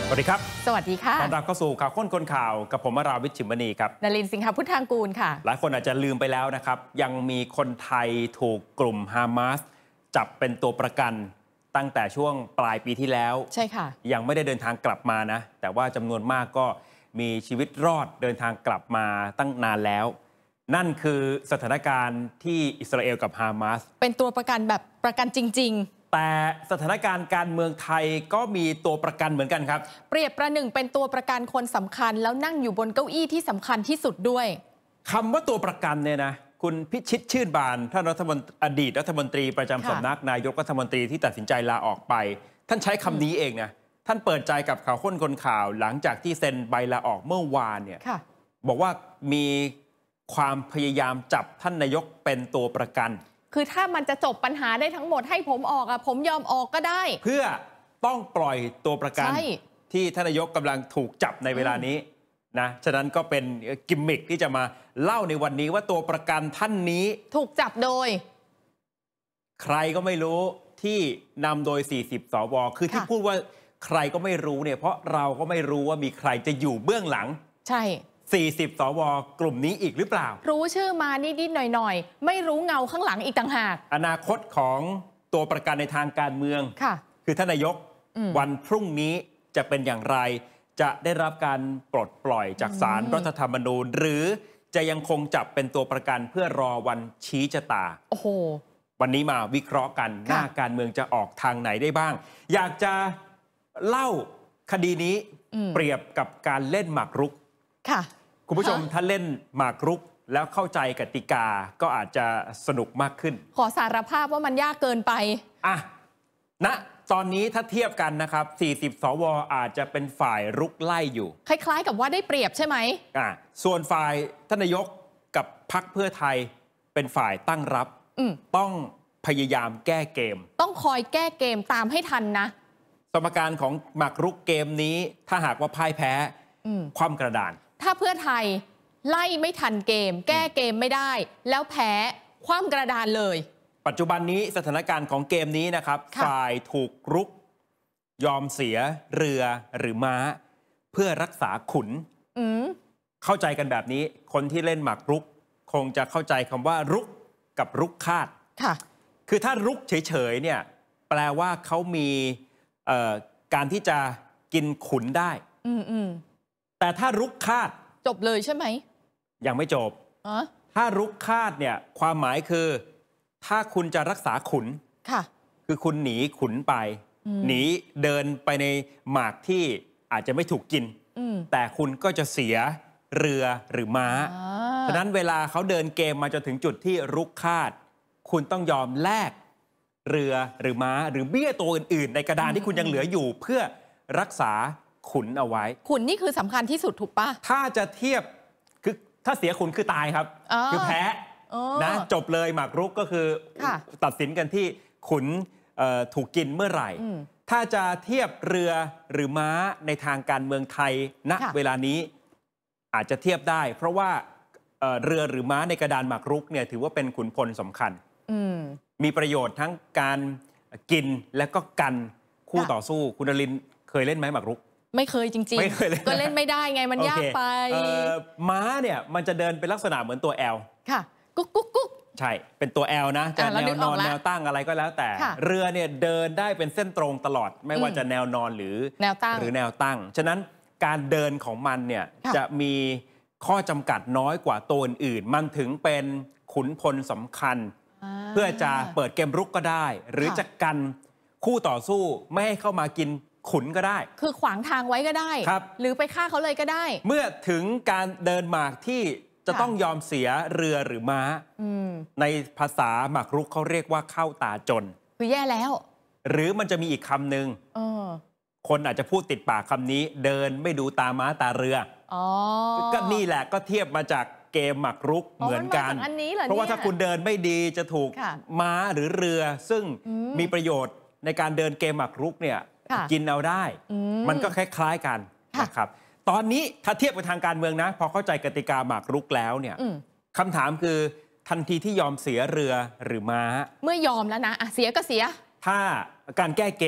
สวัสดีครับสวัสดีค่ะต้อนรับเข้าสู่ข่าวค้นคนข่าวกับผมวราวิช ชิมมณีครับนลินทร์ สิงหพุทธางกูลค่ะหลายคนอาจจะลืมไปแล้วนะครับยังมีคนไทยถูกกลุ่มฮามาสจับเป็นตัวประกันตั้งแต่ช่วงปลายปีที่แล้วใช่ค่ะยังไม่ได้เดินทางกลับมานะแต่ว่าจำนวนมากก็มีชีวิตรอดเดินทางกลับมาตั้งนานแล้วนั่นคือสถานการณ์ที่อิสราเอลกับฮามาสเป็นตัวประกันแบบประกันจริงๆแต่สถานการณ์การเมืองไทยก็มีตัวประกันเหมือนกันครับเปรียบประหนึ่งเป็นตัวประกันคนสำคัญแล้วนั่งอยู่บนเก้าอี้ที่สำคัญที่สุดด้วยคำว่าตัวประกันเนี่ยนะคุณพิชิตชื่นบานท่านอดีตรัฐมนตรีประจำสำนักนายกรัฐมนตรีที่ตัดสินใจลาออกไปท่านใช้คำนี้เองนะท่านเปิดใจกับข่าวค้นคนข่าวหลังจากที่เซ็นใบลาออกเมื่อวานเนี่ยบอกว่ามีความพยายามจับท่านนายกเป็นตัวประกันคือถ้ามันจะจบปัญหาได้ทั้งหมดให้ผมออกอะผมยอมออกก็ได้เพื่อต้องปล่อยตัวประกันที่ท่านนายกกำลังถูกจับในเวลานี้นะฉะนั้นก็เป็นกิมมิคที่จะมาเล่าในวันนี้ว่าตัวประกันท่านนี้ถูกจับโดยใครก็ไม่รู้ที่นำโดย40 สว.คือที่พูดว่าใครก็ไม่รู้เนี่ยเพราะเราก็ไม่รู้ว่ามีใครจะอยู่เบื้องหลังใช่ 40 สว.กลุ่มนี้อีกหรือเปล่ารู้ชื่อมานิดๆหน่อยๆไม่รู้เงาข้างหลังอีกต่างหากอนาคตของตัวประกันในทางการเมืองคือท่านนายกวันพรุ่งนี้จะเป็นอย่างไรจะได้รับการปลดปล่อยจากศาลรัฐธรรมนูญหรือจะยังคงจับเป็นตัวประกันเพื่อรอวันชี้ชะตาโอ้โหวันนี้มาวิเคราะห์กันหน้าการเมืองจะออกทางไหนได้บ้างอยากจะเล่าคดีนี้เปรียบกับการเล่นหมากรุกค่ะคุณผู้ชมถ้าเล่นหมากรุกแล้วเข้าใจกติกาก็อาจจะสนุกมากขึ้นขอสารภาพว่ามันยากเกินไปณตอนนี้ถ้าเทียบกันนะครับ40 สว.อาจจะเป็นฝ่ายรุกไล่อยู่คล้ายๆกับว่าได้เปรียบใช่ไหมส่วนฝ่ายท่านนายกกับพรรคเพื่อไทยเป็นฝ่ายตั้งรับต้องพยายามแก้เกมต้องคอยแก้เกมตามให้ทันนะสมการของหมากรุกเกมนี้ถ้าหากว่าพ่ายแพ้คว่ำกระดานถ้าเพื่อไทยไล่ไม่ทันเกมแก้เกมไม่ได้แล้วแพ้คว่ำกระดานเลยปัจจุบันนี้สถานการณ์ของเกมนี้นะครับฝ่ายถูกรุกยอมเสียเรือหรือม้าเพื่อรักษาขุนเข้าใจกันแบบนี้คนที่เล่นหมากรุกคงจะเข้าใจคำว่ารุกกับรุกคาดคือถ้ารุกเฉยๆเนี่ยแปลว่าเขามีการที่จะกินขุนได้แต่ถ้ารุกคาดจบเลยใช่ไหมยังไม่จบถ้ารุกคาดเนี่ยความหมายคือถ้าคุณจะรักษาขุนคือคุณหนีขุนไปหนีเดินไปในหมากที่อาจจะไม่ถูกกินแต่คุณก็จะเสียเรือหรือม้าฉะนั้นเวลาเขาเดินเกมมาจนถึงจุดที่รุกคาดคุณต้องยอมแลกเรือหรือม้าหรือเบี้ยตัวอื่นๆในกระดานที่คุณยังเหลืออยู่เพื่อรักษาขุนเอาไว้ขุนนี่คือสำคัญที่สุดถูกปะถ้าจะเทียบคือถ้าเสียขุนคือตายครับคือแพ้นะจบเลยหมากรุกก็คือตัดสินกันที่ขุนถูกกินเมื่อไหร่ถ้าจะเทียบเรือหรือม้าในทางการเมืองไทยณเวลานี้อาจจะเทียบได้เพราะว่าเรือหรือม้าในกระดานหมากรุกเนี่ยถือว่าเป็นขุนพลสำคัญมีประโยชน์ทั้งการกินและก็กันคู่ต่อสู้คุณนรินทร์เคยเล่นไหมหมากรุกไม่เคยจริงๆก็เล่นไม่ได้ไงมันยากไปม้าเนี่ยมันจะเดินเป็นลักษณะเหมือนตัว L ค่ะกุ๊กกุ๊กกุ๊กใช่เป็นตัว L นะจะแนวนอนแนวตั้งอะไรก็แล้วแต่เรือเนี่ยเดินได้เป็นเส้นตรงตลอดไม่ว่าจะแนวนอนหรือแนวตั้งฉะนั้นการเดินของมันเนี่ยจะมีข้อจำกัดน้อยกว่าตัวอื่นมันถึงเป็นขุนพลสำคัญเพื่อจะเปิดเกมรุกก็ได้หรือจะกันคู่ต่อสู้ไม่ให้เข้ามากินขุนก็ได้คือขวางทางไว้ก็ได้หรือไปฆ่าเขาเลยก็ได้เมื่อถึงการเดินหมากที่จะต้องยอมเสียเรือหรือม้าในภาษาหมากรุกเขาเรียกว่าเข้าตาจนคือแย่แล้วหรือมันจะมีอีกคำหนึ่งคนอาจจะพูดติดปากคำนี้เดินไม่ดูตาม้าตาเรือก็นี่แหละก็เทียบมาจากเกมหมากรุกเหมือนกันเพราะว่าถ้าคุณเดินไม่ดีจะถูกม้าหรือเรือซึ่งมีประโยชน์ในการเดินเกมหมากรุกเนี่ยกินเอาได้มันก็คล้ายๆกันนะครับตอนนี้ถ้าเทียบกับทางการเมืองนะพอเข้าใจกติกาหมากรุกแล้วเนี่ยคำถามคือทันทีที่ยอมเสียเรือหรือม้าเมื่อยอมแล้วนะเสียก็เสียถ้าการแก้เกม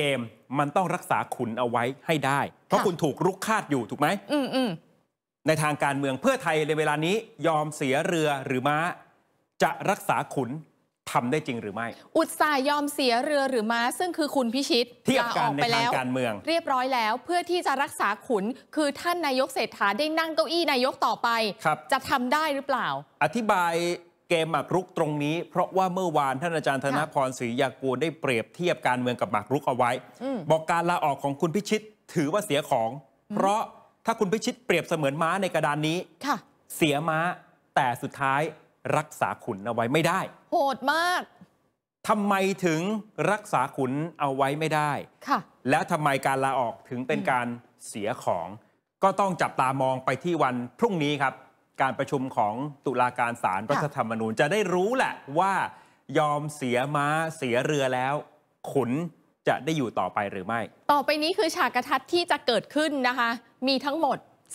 มันต้องรักษาขุนเอาไว้ให้ได้เพราะคุณถูกรุกคาดอยู่ถูกไหมในทางการเมืองเพื่อไทยในเวลานี้ยอมเสียเรือหรือม้าจะรักษาขุนทำได้จริงหรือไม่อุตส่าห์ยอมเสียเรือหรือม้าซึ่งคือคุณพิชิตเทียบกันในทางการเมืองเรียบร้อยแล้วเพื่อที่จะรักษาขุนคือท่านนายกเศรษฐาได้นั่งเก้าอี้นายกต่อไปจะทำได้หรือเปล่าอธิบายเกมหมากรุกตรงนี้เพราะว่าเมื่อวานท่านอาจารย์ธนพร ศรียากูลได้เปรียบเทียบการเมืองกับหมากรุกเอาไว้บอกการลาออกของคุณพิชิตถือว่าเสียของเพราะถ้าคุณพิชิตเปรียบเสมือนม้าในกระดานนี้เสียม้าแต่สุดท้ายรักษาขุนเอาไว้ไม่ได้โหดมากทำไมถึงรักษาขุนเอาไว้ไม่ได้แล้วทำไมการลาออกถึงเป็นการเสียของก็ต้องจับตามองไปที่วันพรุ่งนี้ครับการประชุมของตุลาการศาลรัฐธรรมนูญจะได้รู้แหละว่ายอมเสียม้าเสียเรือแล้วขุนจะได้อยู่ต่อไปหรือไม่ต่อไปนี้คือฉากกระทัดที่จะเกิดขึ้นนะคะมีทั้งหมด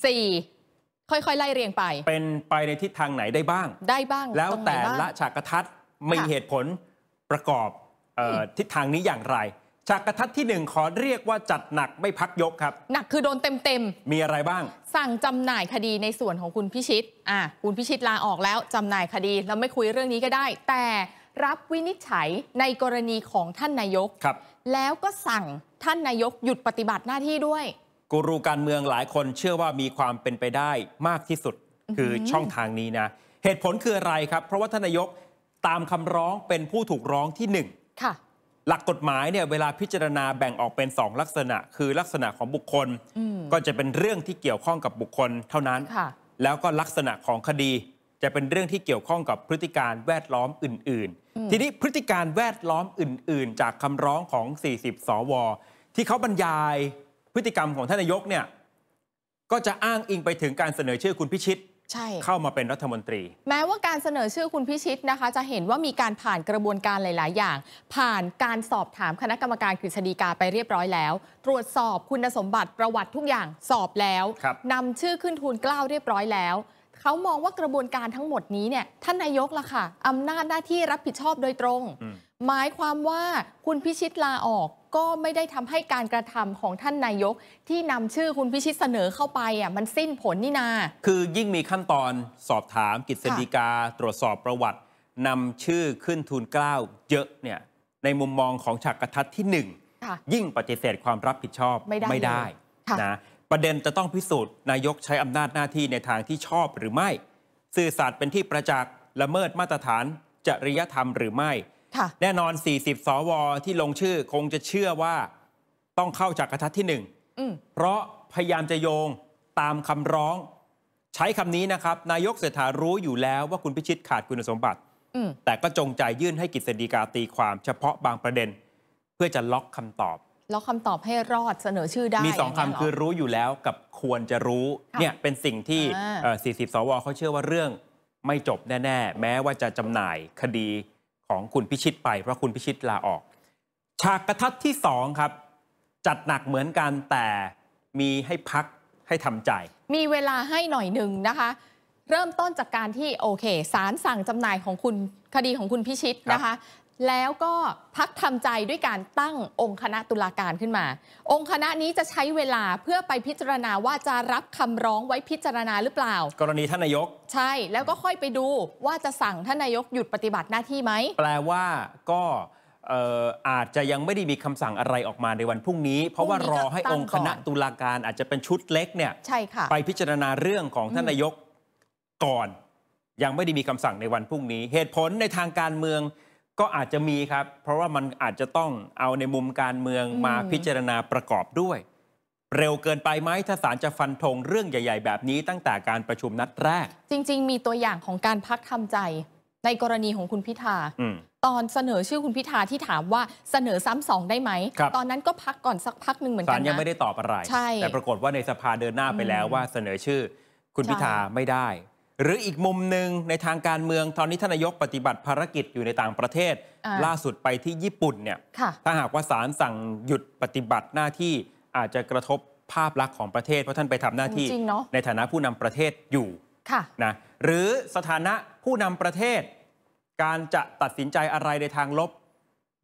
4ค่อยๆไล่เรียงไปเป็นไปในทิศทางไหนได้บ้างแล้วแต่ละฉากกระทัดมีเหตุผลประกอบทิศทางนี้อย่างไรฉากกระทัดที่1ขอเรียกว่าจัดหนักไม่พักยกครับหนักคือโดนเต็มมีอะไรบ้างสั่งจำหน่ายคดีในส่วนของคุณพิชิตคุณพิชิตลาออกแล้วจำหน่ายคดีเราไม่คุยเรื่องนี้ก็ได้แต่รับวินิจฉัยในกรณีของท่านนายกแล้วก็สั่งท่านนายกหยุดปฏิบัติหน้าที่ด้วยกูรูการเมืองหลายคนเชื่อว่ามีความเป็นไปได้มากที่สุดคือช่องทางนี้นะเหตุผลคืออะไรครับเพราะว่าท่านนายกตามคำร้องเป็นผู้ถูกร้องที่1หลักกฎหมายเนี่ยเวลาพิจารณาแบ่งออกเป็น2ลักษณะคือลักษณะของบุคคลก็จะเป็นเรื่องที่เกี่ยวข้องกับบุคคลเท่านั้นแล้วก็ลักษณะของคดีจะเป็นเรื่องที่เกี่ยวข้องกับพฤติการแวดล้อมอื่นๆทีนี้พฤติการแวดล้อมอื่นๆจากคำร้องของ40 สวที่เขาบรรยายพฤติกรรมของท่านนายกเนี่ยก็จะอ้างอิงไปถึงการเสนอชื่อคุณพิชิตเข้ามาเป็นรัฐมนตรีแม้ว่าการเสนอชื่อคุณพิชิตนะคะจะเห็นว่ามีการผ่านกระบวนการหลายๆอย่างผ่านการสอบถามคณะกรรมการกฤษฎีกาไปเรียบร้อยแล้วตรวจสอบคุณสมบัติประวัติทุกอย่างสอบแล้วนำชื่อขึ้นทูลเกล้าเรียบร้อยแล้วเขามองว่ากระบวนการทั้งหมดนี้เนี่ยท่านนายกล่ะค่ะอำนาจหน้าที่รับผิดชอบโดยตรงหมายความว่าคุณพิชิตลาออกก็ไม่ได้ทำให้การกระทำของท่านนายกที่นำชื่อคุณพิชิตเสนอเข้าไปมันสิ้นผลนี่นาคือยิ่งมีขั้นตอนสอบถามกฤษฎีกาตรวจสอบประวัตินำชื่อขึ้นทูลเกล้าเยอะเนี่ยในมุมมองของฉากกระทัดที่1ยิ่งปฏิเสธความรับผิดชอบไม่ได้นะประเด็นจะต้องพิสูจน์นายกใช้อำนาจหน้าที่ในทางที่ชอบหรือไม่สื่อสารเป็นที่ประจักษ์ละเมิดมาตรฐานจริยธรรมหรือไม่แน่นอน40 สวที่ลงชื่อคงจะเชื่อว่าต้องเข้าฉากกระทัดที่1เพราะพยายามจะโยงตามคำร้องใช้คำนี้นะครับนายกเศรษฐารู้อยู่แล้วว่าคุณพิชิตขาดคุณสมบัติแต่ก็จงใจยื่นให้กฤษฎีกาตีความเฉพาะบางประเด็นเพื่อจะล็อกคำตอบให้รอดเสนอชื่อได้มี2 คำคือรู้อยู่แล้วกับควรจะรู้เนี่ยเป็นสิ่งที่40 สวเขาเชื่อว่าเรื่องไม่จบแน่ๆแม้ว่าจะจำหน่ายคดีของคุณพิชิตไปเพราะคุณพิชิตลาออกฉากกระทัดที่2ครับจัดหนักเหมือนกันแต่มีให้พักให้ทำใจมีเวลาให้หน่อยหนึ่งนะคะเริ่มต้นจากการที่โอเคศาลสั่งจำหน่ายของคุณคดีของคุณพิชิตนะคะแล้วก็พักทำใจด้วยการตั้งองค์คณะตุลาการขึ้นมาองค์คณะนี้จะใช้เวลาเพื่อไปพิจารณาว่าจะรับคำร้องไว้พิจารณาหรือเปล่ากรณีท่านนายกใช่แล้วก็ค่อยไปดูว่าจะสั่งท่านนายกหยุดปฏิบัติหน้าที่ไหมแปลว่าก็อาจจะยังไม่ได้มีคำสั่งอะไรออกมาในวันพรุ่งนี้เพราะว่ารอให้องค์คณะตุลาการอาจจะเป็นชุดเล็กเนี่ยไปพิจารณาเรื่องของท่านนายกก่อนยังไม่ได้มีคำสั่งในวันพรุ่งนี้เหตุผลในทางการเมืองก็อาจจะมีครับเพราะว่ามันอาจจะต้องเอาในมุมการเมืองมาพิจารณาประกอบด้วยเร็วเกินไปไหมถ้าศาลจะฟันธงเรื่องใหญ่ๆแบบนี้ตั้งแต่การประชุมนัดแรกจริงๆมีตัวอย่างของการพักทำใจในกรณีของคุณพิธาตอนเสนอชื่อคุณพิธาที่ถามว่าเสนอซ้ำ2ได้ไหมตอนนั้นก็พักก่อนสักพักหนึ่งเหมือนกันนะศาลยังไม่ได้ตอบอะไรแต่ปรากฏว่าในสภาเดินหน้าไปแล้วว่าเสนอชื่อคุณพิธาไม่ได้หรืออีกมุมหนึ่งในทางการเมืองตอนนี้ท่านนายกปฏิบัติภารกิจอยู่ในต่างประเทศล่าสุดไปที่ญี่ปุ่นเนี่ยถ้าหากว่าศาลสั่งหยุดปฏิบัติหน้าที่อาจจะกระทบภาพลักษณ์ของประเทศเพราะท่านไปทำหน้าที่ในฐานะผู้นำประเทศอยู่นะหรือสถานะผู้นำประเทศการจะตัดสินใจอะไรในทางลบ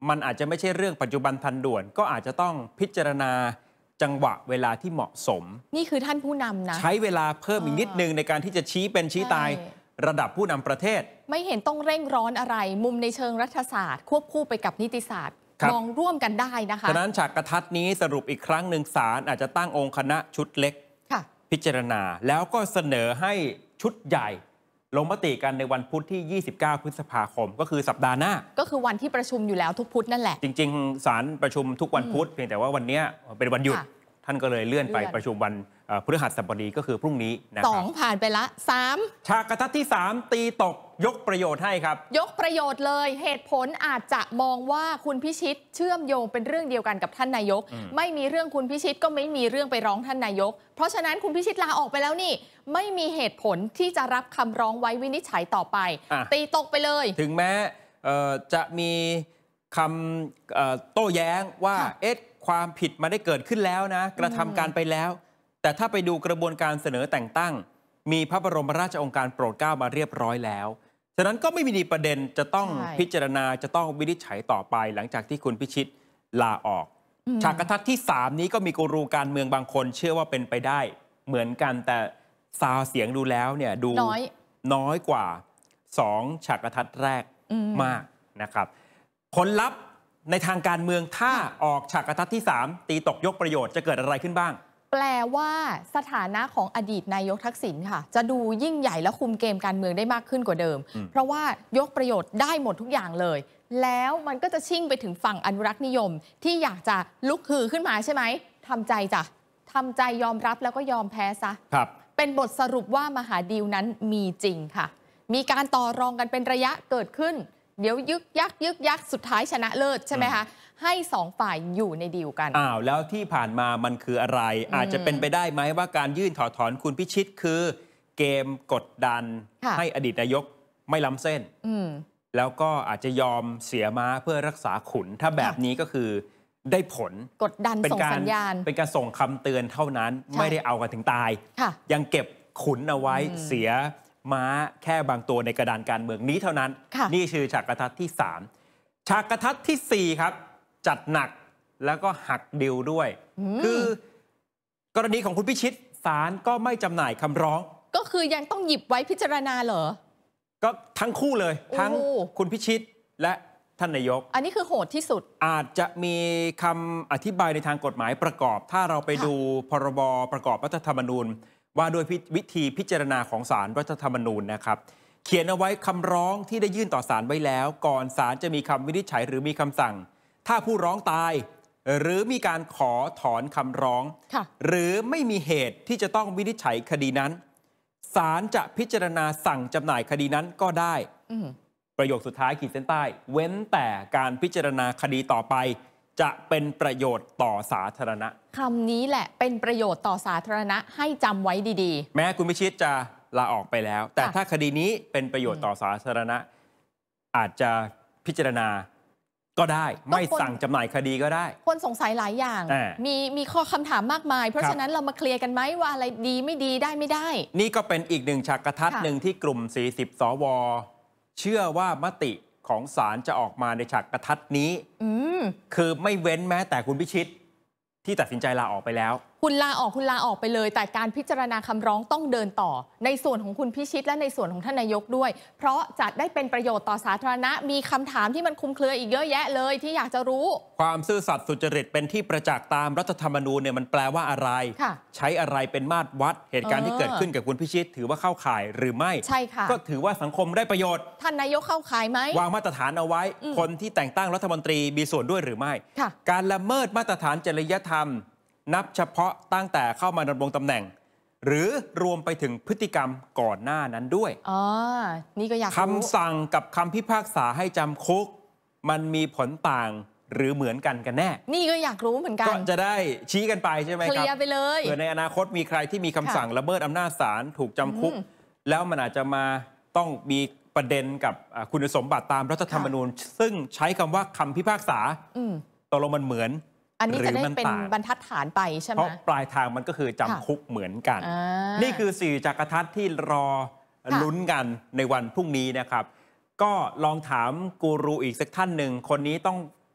มันอาจจะไม่ใช่เรื่องปัจจุบันทันด่วน ก็อาจจะต้องพิจารณาจังหวะเวลาที่เหมาะสมนี่คือท่านผู้นำนะใช้เวลาเพิ่มอีกนิดนึงในการที่จะชี้เป็นชี้ตายระดับผู้นำประเทศไม่เห็นต้องเร่งร้อนอะไรมุมในเชิงรัฐศาสตร์ควบคู่ไปกับนิติศาสตร์มองร่วมกันได้นะคะฉะนั้นฉากกระทัดนี้สรุปอีกครั้งหนึ่งศาลอาจจะตั้งองค์คณะชุดเล็กพิจารณาแล้วก็เสนอให้ชุดใหญ่ลงมติกันในวันพุธที่ 29 พฤษภาคมก็คือสัปดาห์หน้าก็คือวันที่ประชุมอยู่แล้วทุกพุธนั่นแหละจริงๆศาลประชุมทุกวันพุธเพียงแต่ว่าวันนี้เป็นวันหยุดท่านก็เลยเลื่อนไปประชุมวันพฤหัสบดีก็คือพรุ่งนี้นะครับ 2ผ่านไปละ3 ฉากกระทัดที่3ตีตกยกประโยชน์ให้ครับยกประโยชน์เลยเหตุผลอาจจะมองว่าคุณพิชิตเชื่อมโยงเป็นเรื่องเดียวกันกับท่านนายกไม่มีเรื่องคุณพิชิตก็ไม่มีเรื่องไปร้องท่านนายกเพราะฉะนั้นคุณพิชิตลาออกไปแล้วนี่ไม่มีเหตุผลที่จะรับคำร้องไว้วินิจฉัยต่อไปตีตกไปเลยถึงแม้จะมีคำโต้แย้งว่าความผิดมาได้เกิดขึ้นแล้วนะกระทำการไปแล้วแต่ถ้าไปดูกระบวนการเสนอแต่งตั้งมีพระบรมราชโองการโปรดเกล้ามาเรียบร้อยแล้วฉะนั้นก็ไม่มีประเด็นจะต้องพิจารณาจะต้องวินิจฉัยต่อไปหลังจากที่คุณพิชิตลาออกฉากกระทัดที่3นี้ก็มีกูรูการเมืองบางคนเชื่อว่าเป็นไปได้เหมือนกันแต่ซาวเสียงดูแล้วเนี่ยดูน้อยกว่า2ฉากกระทัดแรกมากนะครับผลลัพธ์ในทางการเมืองถ้าออกฉากกระทัดที่3ตีตกยกประโยชน์จะเกิดอะไรขึ้นบ้างแปลว่าสถานะของอดีตนายกทักษิณค่ะจะดูยิ่งใหญ่และคุมเกมการเมืองได้มากขึ้นกว่าเดิมเพราะว่ายกประโยชน์ได้หมดทุกอย่างเลยแล้วมันก็จะชิ่งไปถึงฝั่งอนุรักษ์นิยมที่อยากจะลุกฮือขึ้นมาใช่ไหมทำใจจ้ะทำใจยอมรับแล้วก็ยอมแพ้ซะเป็นบทสรุปว่ามหาดีลนั้นมีจริงค่ะมีการต่อรองกันเป็นระยะเกิดขึ้นเดี๋ยวยึกยักสุดท้ายชนะเลิศใช่ไหมคะให้2ฝ่ายอยู่ในดีลกันแล้วที่ผ่านมามันคืออะไรอาจจะเป็นไปได้ไหมว่าการยื่นถอดถอนคุณพิชิตคือเกมกดดันให้อดีตนายกไม่ล้ำเส้นแล้วก็อาจจะยอมเสียม้าเพื่อรักษาขุนถ้าแบบนี้ก็คือได้ผลกดดันส่งสัญญาณเป็นการส่งคำเตือนเท่านั้นไม่ได้เอากันถึงตายยังเก็บขุนเอาไว้เสียม้าแค่บางตัวในกระดานการเมืองนี้เท่านั้นนี่คือฉากกระทัดที่3ฉากกระทัดที่4ครับจัดหนักแล้วก็หักดิวด้วยคือกรณีของคุณพิชิตศาลก็ไม่จำหน่ายคำร้องก็คือยังต้องหยิบไว้พิจารณาเหรอก็ทั้งคู่เลยทั้งคุณพิชิตและท่านนายกอันนี้คือโหดที่สุดอาจจะมีคำอธิบายในทางกฎหมายประกอบถ้าเราไปดูพรบประกอบรัฐธรรมนูญว่าโดยวิธีพิจารณาของศาลรัฐธรรมนูญนะครับเขียนเอาไว้คำร้องที่ได้ยื่นต่อศาลไว้แล้วก่อนศาลจะมีคำวินิจฉัยหรือมีคำสั่งถ้าผู้ร้องตายหรือมีการขอถอนคำร้องหรือไม่มีเหตุที่จะต้องวินิจฉัยคดีนั้นศาลจะพิจารณาสั่งจำหน่ายคดีนั้นก็ได้ประโยคสุดท้ายขีดเส้นใต้เว้นแต่การพิจารณาคดีต่อไปจะเป็นประโยชน์ต่อสาธารณะคำนี้แหละเป็นประโยชน์ต่อสาธารณะให้จำไว้ดีๆแม้คุณพิชิตจะลาออกไปแล้วแต่ถ้าคดีนี้เป็นประโยชน์ต่อสาธารณะอาจจะพิจารณาก็ได้ไม่สั่งจำหน่ายคดีก็ได้คนสงสัยหลายอย่างมีข้อคำถามมากมายเพราะฉะนั้นเรามาเคลียร์กันไหมว่าอะไรดีไม่ดีได้ไม่ได้นี่ก็เป็นอีกหนึ่งฉากกระทัดหนึ่งที่กลุ่ม40สวเชื่อว่ามติของศาลจะออกมาในฉากกระทัดนี้คือไม่เว้นแม้แต่คุณพิชิตที่ตัดสินใจลาออกไปแล้วคุณลาออกไปเลยแต่การพิจารณาคำร้องต้องเดินต่อในส่วนของคุณพิชิตและในส่วนของท่านนายกด้วยเพราะจะได้เป็นประโยชน์ต่อสาธารณะมีคำถามที่มันคลุมเครืออีกเยอะแยะเลยที่อยากจะรู้ความซื่อสัตย์สุจริตเป็นที่ประจักษ์ตามรัฐธรรมนูญเนี่ยมันแปลว่าอะไรใช้อะไรเป็นมาตรวัดเหตุการณ์ที่เกิดขึ้นกับคุณพิชิตถือว่าเข้าข่ายหรือไม่ใช่ค่ะก็ถือว่าสังคมได้ประโยชน์ท่านนายกเข้าข่ายไหมวางมาตรฐานเอาไว้คนที่แต่งตั้งรัฐมนตรีมีส่วนด้วยหรือไม่การละเมิดมาตรฐานจริยธรรมนับเฉพาะตั้งแต่เข้ามาดำรงตำแหน่งหรือรวมไปถึงพฤติกรรมก่อนหน้านั้นด้วยนี่ก็อยากคำสั่งกับคำพิพากษาให้จำคุกมันมีผลต่างหรือเหมือนกันแน่นี่ก็อยากรู้เหมือนกันก็จะได้ชี้กันไปใช่ไหมครับเคลียร์ไปเลยเผื่อในอนาคตมีใครที่มีคำสั่งละเมิดอำนาจศาลถูกจำคุกแล้วมันอาจจะมาต้องมีประเด็นกับคุณสมบัติตามรัฐธรรมนูญซึ่งใช้คำว่าคำพิพากษาตกลงมันเหมือนอันนี้จะได้เป็นบรรทัดฐานไปใช่ไหมเพราะปลายทางมันก็คือจำคุกเหมือนกันนี่คือ4จักรทัดที่รอลุ้นกันในวันพรุ่งนี้นะครับก็ลองถามกูรูอีกสักท่านหนึ่งคนนี้ต้อง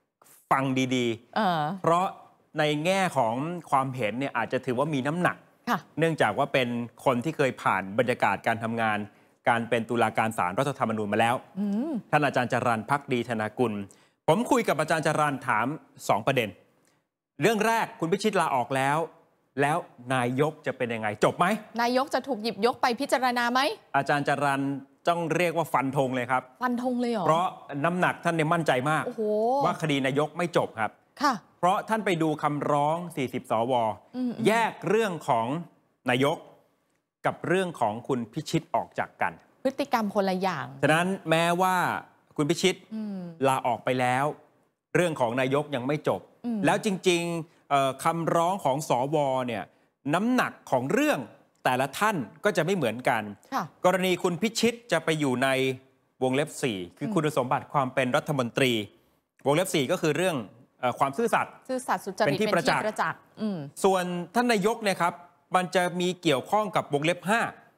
ฟังดีๆเพราะในแง่ของความเห็นเนี่ยอาจจะถือว่ามีน้ำหนักเนื่องจากว่าเป็นคนที่เคยผ่านบรรยากาศการทำงานการเป็นตุลาการศาลรัฐธรรมนูญมาแล้วท่านอาจารย์จรัญ ภักดีธนากุลผมคุยกับอาจารย์จรัญถาม2 ประเด็นเรื่องแรกคุณพิชิตลาออกแล้วนายกจะเป็นยังไงจบไหมนายกจะถูกหยิบยกไปพิจารณาไหมอาจารย์จรัญต้องเรียกว่าฟันธงเลยครับฟันธงเลยเหรอเพราะน้ำหนักท่านเนี่ยมั่นใจมากว่าคดีนายกไม่จบครับค่ะเพราะท่านไปดูคำร้อง40 สวแยกเรื่องของนายกกับเรื่องของคุณพิชิตออกจากกันพฤติกรรมคนละอย่างฉะนั้นแม้ว่าคุณพิชิตลาออกไปแล้วเรื่องของนายกยังไม่จบแล้วจริงๆคำร้องของสวเนี่ยน้ำหนักของเรื่องแต่ละท่านก็จะไม่เหมือนกันกรณีคุณพิชิตจะไปอยู่ในวงเล็บ4คือคุณสมบัติความเป็นรัฐมนตรีวงเล็บ4ก็คือเรื่องความซื่อสัตย์สุจริตเป็นที่ประจักษ์ส่วนท่านนายกเนี่ยครับมันจะมีเกี่ยวข้องกับวงเล็บ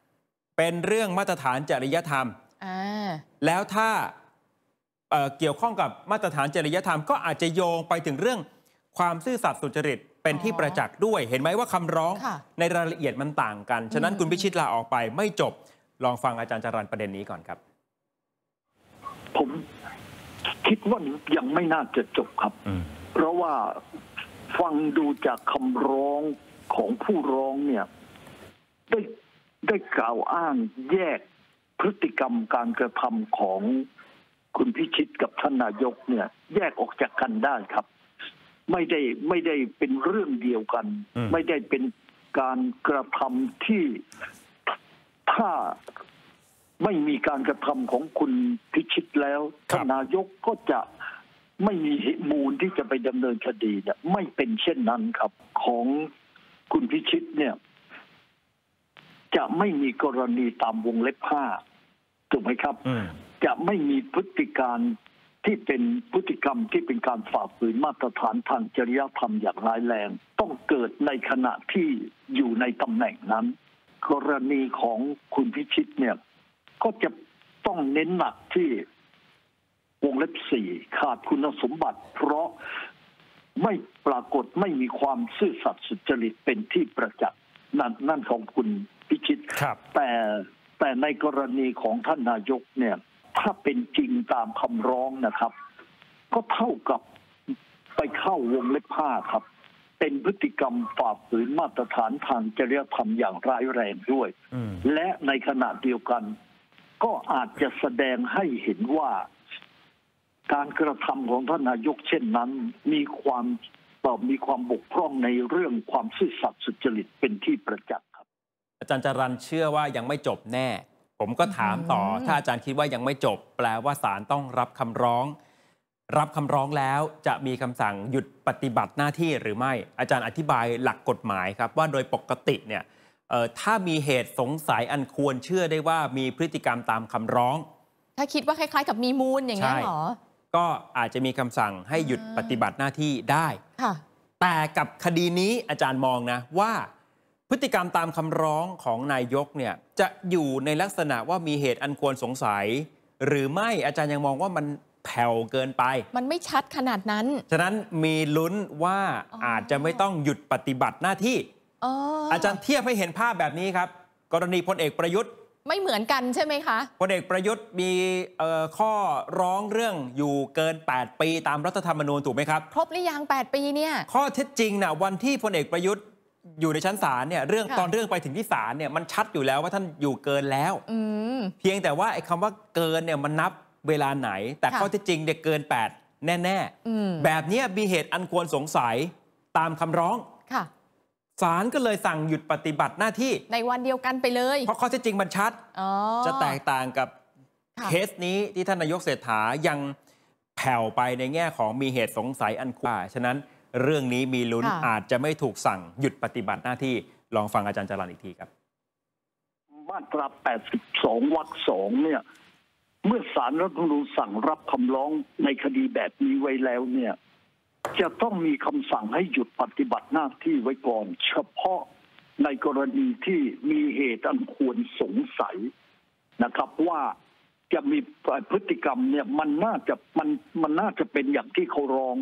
5เป็นเรื่องมาตรฐานจริยธรรมแล้วถ้าเกี่ยวข้องกับมาตรฐานจริยธรรมก็อาจจะโยงไปถึงเรื่องความซื่อสัตย์สุจริตเป็นที่ประจักษ์ด้วยเห็นไหมว่าคำร้องในรายละเอียดมันต่างกันฉะนั้นคุณพิชิตลาออกไปไม่จบลองฟังอาจารย์จรัญประเด็นนี้ก่อนครับผมคิดว่ายังไม่น่าจะจบครับเพราะว่าฟังดูจากคำร้องของผู้ร้องเนี่ยได้กล่าวอ้างแยกพฤติกรรมการกระทำของคุณพิชิตกับท่านนายกเนี่ยแยกออกจากกันได้ครับไม่ได้เป็นเรื่องเดียวกันไม่ได้เป็นการกระทำที่ถ้าไม่มีการกระทำของคุณพิชิตแล้วท่านนายกก็จะไม่มีมูลที่จะไปดำเนินคดีเนี่ยไม่เป็นเช่นนั้นครับของคุณพิชิตเนี่ยจะไม่มีกรณีตามวงเล็บ5ถูกไหมครับจะไม่มีพฤติการที่เป็นพฤติกรรมที่เป็นการฝ่าฝืนมาตรฐานทางจริยธรรมอย่างร้ายแรงต้องเกิดในขณะที่อยู่ในตำแหน่งนั้นกรณีของคุณพิชิตเนี่ยก็จะต้องเน้นหนักที่วงเล็บ4ขาดคุณสมบัติเพราะไม่ปรากฏไม่มีความซื่อสัตย์สุจริตเป็นที่ประจักษ์นั่นของคุณพิชิตแต่ในกรณีของท่านนายกเนี่ยถ้าเป็นจริงตามคำร้องนะครับก็เท่ากับไปเข้าวงเล็บ5ครับเป็นพฤติกรรมฝ่าฝืนมาตรฐานทางจริยธรรมอย่างร้ายแรงด้วยและในขณะเดียวกันก็อาจจะแสดงให้เห็นว่าการกระทำของท่านนายกเช่นนั้นมีความบกพร่องในเรื่องความซื่อสัตย์สุจริตเป็นที่ประจักษ์ครับอาจารย์จรัญเชื่อว่ายังไม่จบแน่ผมก็ถามต่อถ้าอาจารย์คิดว่ายังไม่จบแปลว่าศาลต้องรับคำร้องแล้วจะมีคำสั่งหยุดปฏิบัติหน้าที่หรือไม่อาจารย์อธิบายหลักกฎหมายครับว่าโดยปกติเนี่ยถ้ามีเหตุสงสัยอันควรเชื่อได้ว่ามีพฤติกรรมตามคำร้องถ้าคิดว่าคล้ายๆกับมีมูลอย่างนี้หรอก็อาจจะมีคำสั่งให้หยุดปฏิบัติหน้าที่ได้แต่กับคดีนี้อาจารย์มองนะว่าพฤติกรรมตามคำร้องของนายกเนี่ยจะอยู่ในลักษณะว่ามีเหตุอันควรสงสัยหรือไม่อาจารย์ยังมองว่ามันแผ่วเกินไปมันไม่ชัดขนาดนั้นฉะนั้นมีลุ้นว่าอาจจะไม่ต้องหยุดปฏิบัติหน้าที่อาจารย์เทียบให้เห็นภาพแบบนี้ครับกรณีพลเอกประยุทธ์ไม่เหมือนกันใช่ไหมคะพลเอกประยุทธ์มีข้อร้องเรื่องอยู่เกิน8 ปีตามรัฐธรรมนูญถูกไหมครับครบหรือยัง8 ปีเนี่ยข้อเท็จจริงนะวันที่พลเอกประยุทธ์อยู่ในชั้นศาลเนี่ยเรื่องไปถึงที่ศาลเนี่ยมันชัดอยู่แล้วว่าท่านอยู่เกินแล้วเพียงแต่ว่าไอ้คำว่าเกินเนี่ยมันนับเวลาไหนแต่ข้อเท็จจริงเด็กเกิน8แน่ๆแบบนี้มีเหตุอันควรสงสัยตามคำร้องศาลก็เลยสั่งหยุดปฏิบัติหน้าที่ในวันเดียวกันไปเลยเพราะข้อเท็จจริงมันชัดจะแตกต่างกับเคสนี้ที่ท่านนายกเศรษฐายังแผ่วไปในแง่ของมีเหตุสงสัยอันควรฉะนั้นเรื่องนี้มีลุ้นอาจจะไม่ถูกสั่งหยุดปฏิบัติหน้าที่ลองฟังอาจารย์จรัญอีกทีครับมาตรา82 วรรค 2เนี่ยเมื่อศาลรัฐธรรมนูญสั่งรับคำร้องในคดีแบบนี้ไว้แล้วเนี่ยจะต้องมีคำสั่งให้หยุดปฏิบัติหน้าที่ไว้ก่อนเฉพาะในกรณีที่มีเหตุอันควรสงสัยนะครับว่าจะมีพฤติกรรมเนี่ยมันน่าจะเป็นอย่างที่เขาร้อง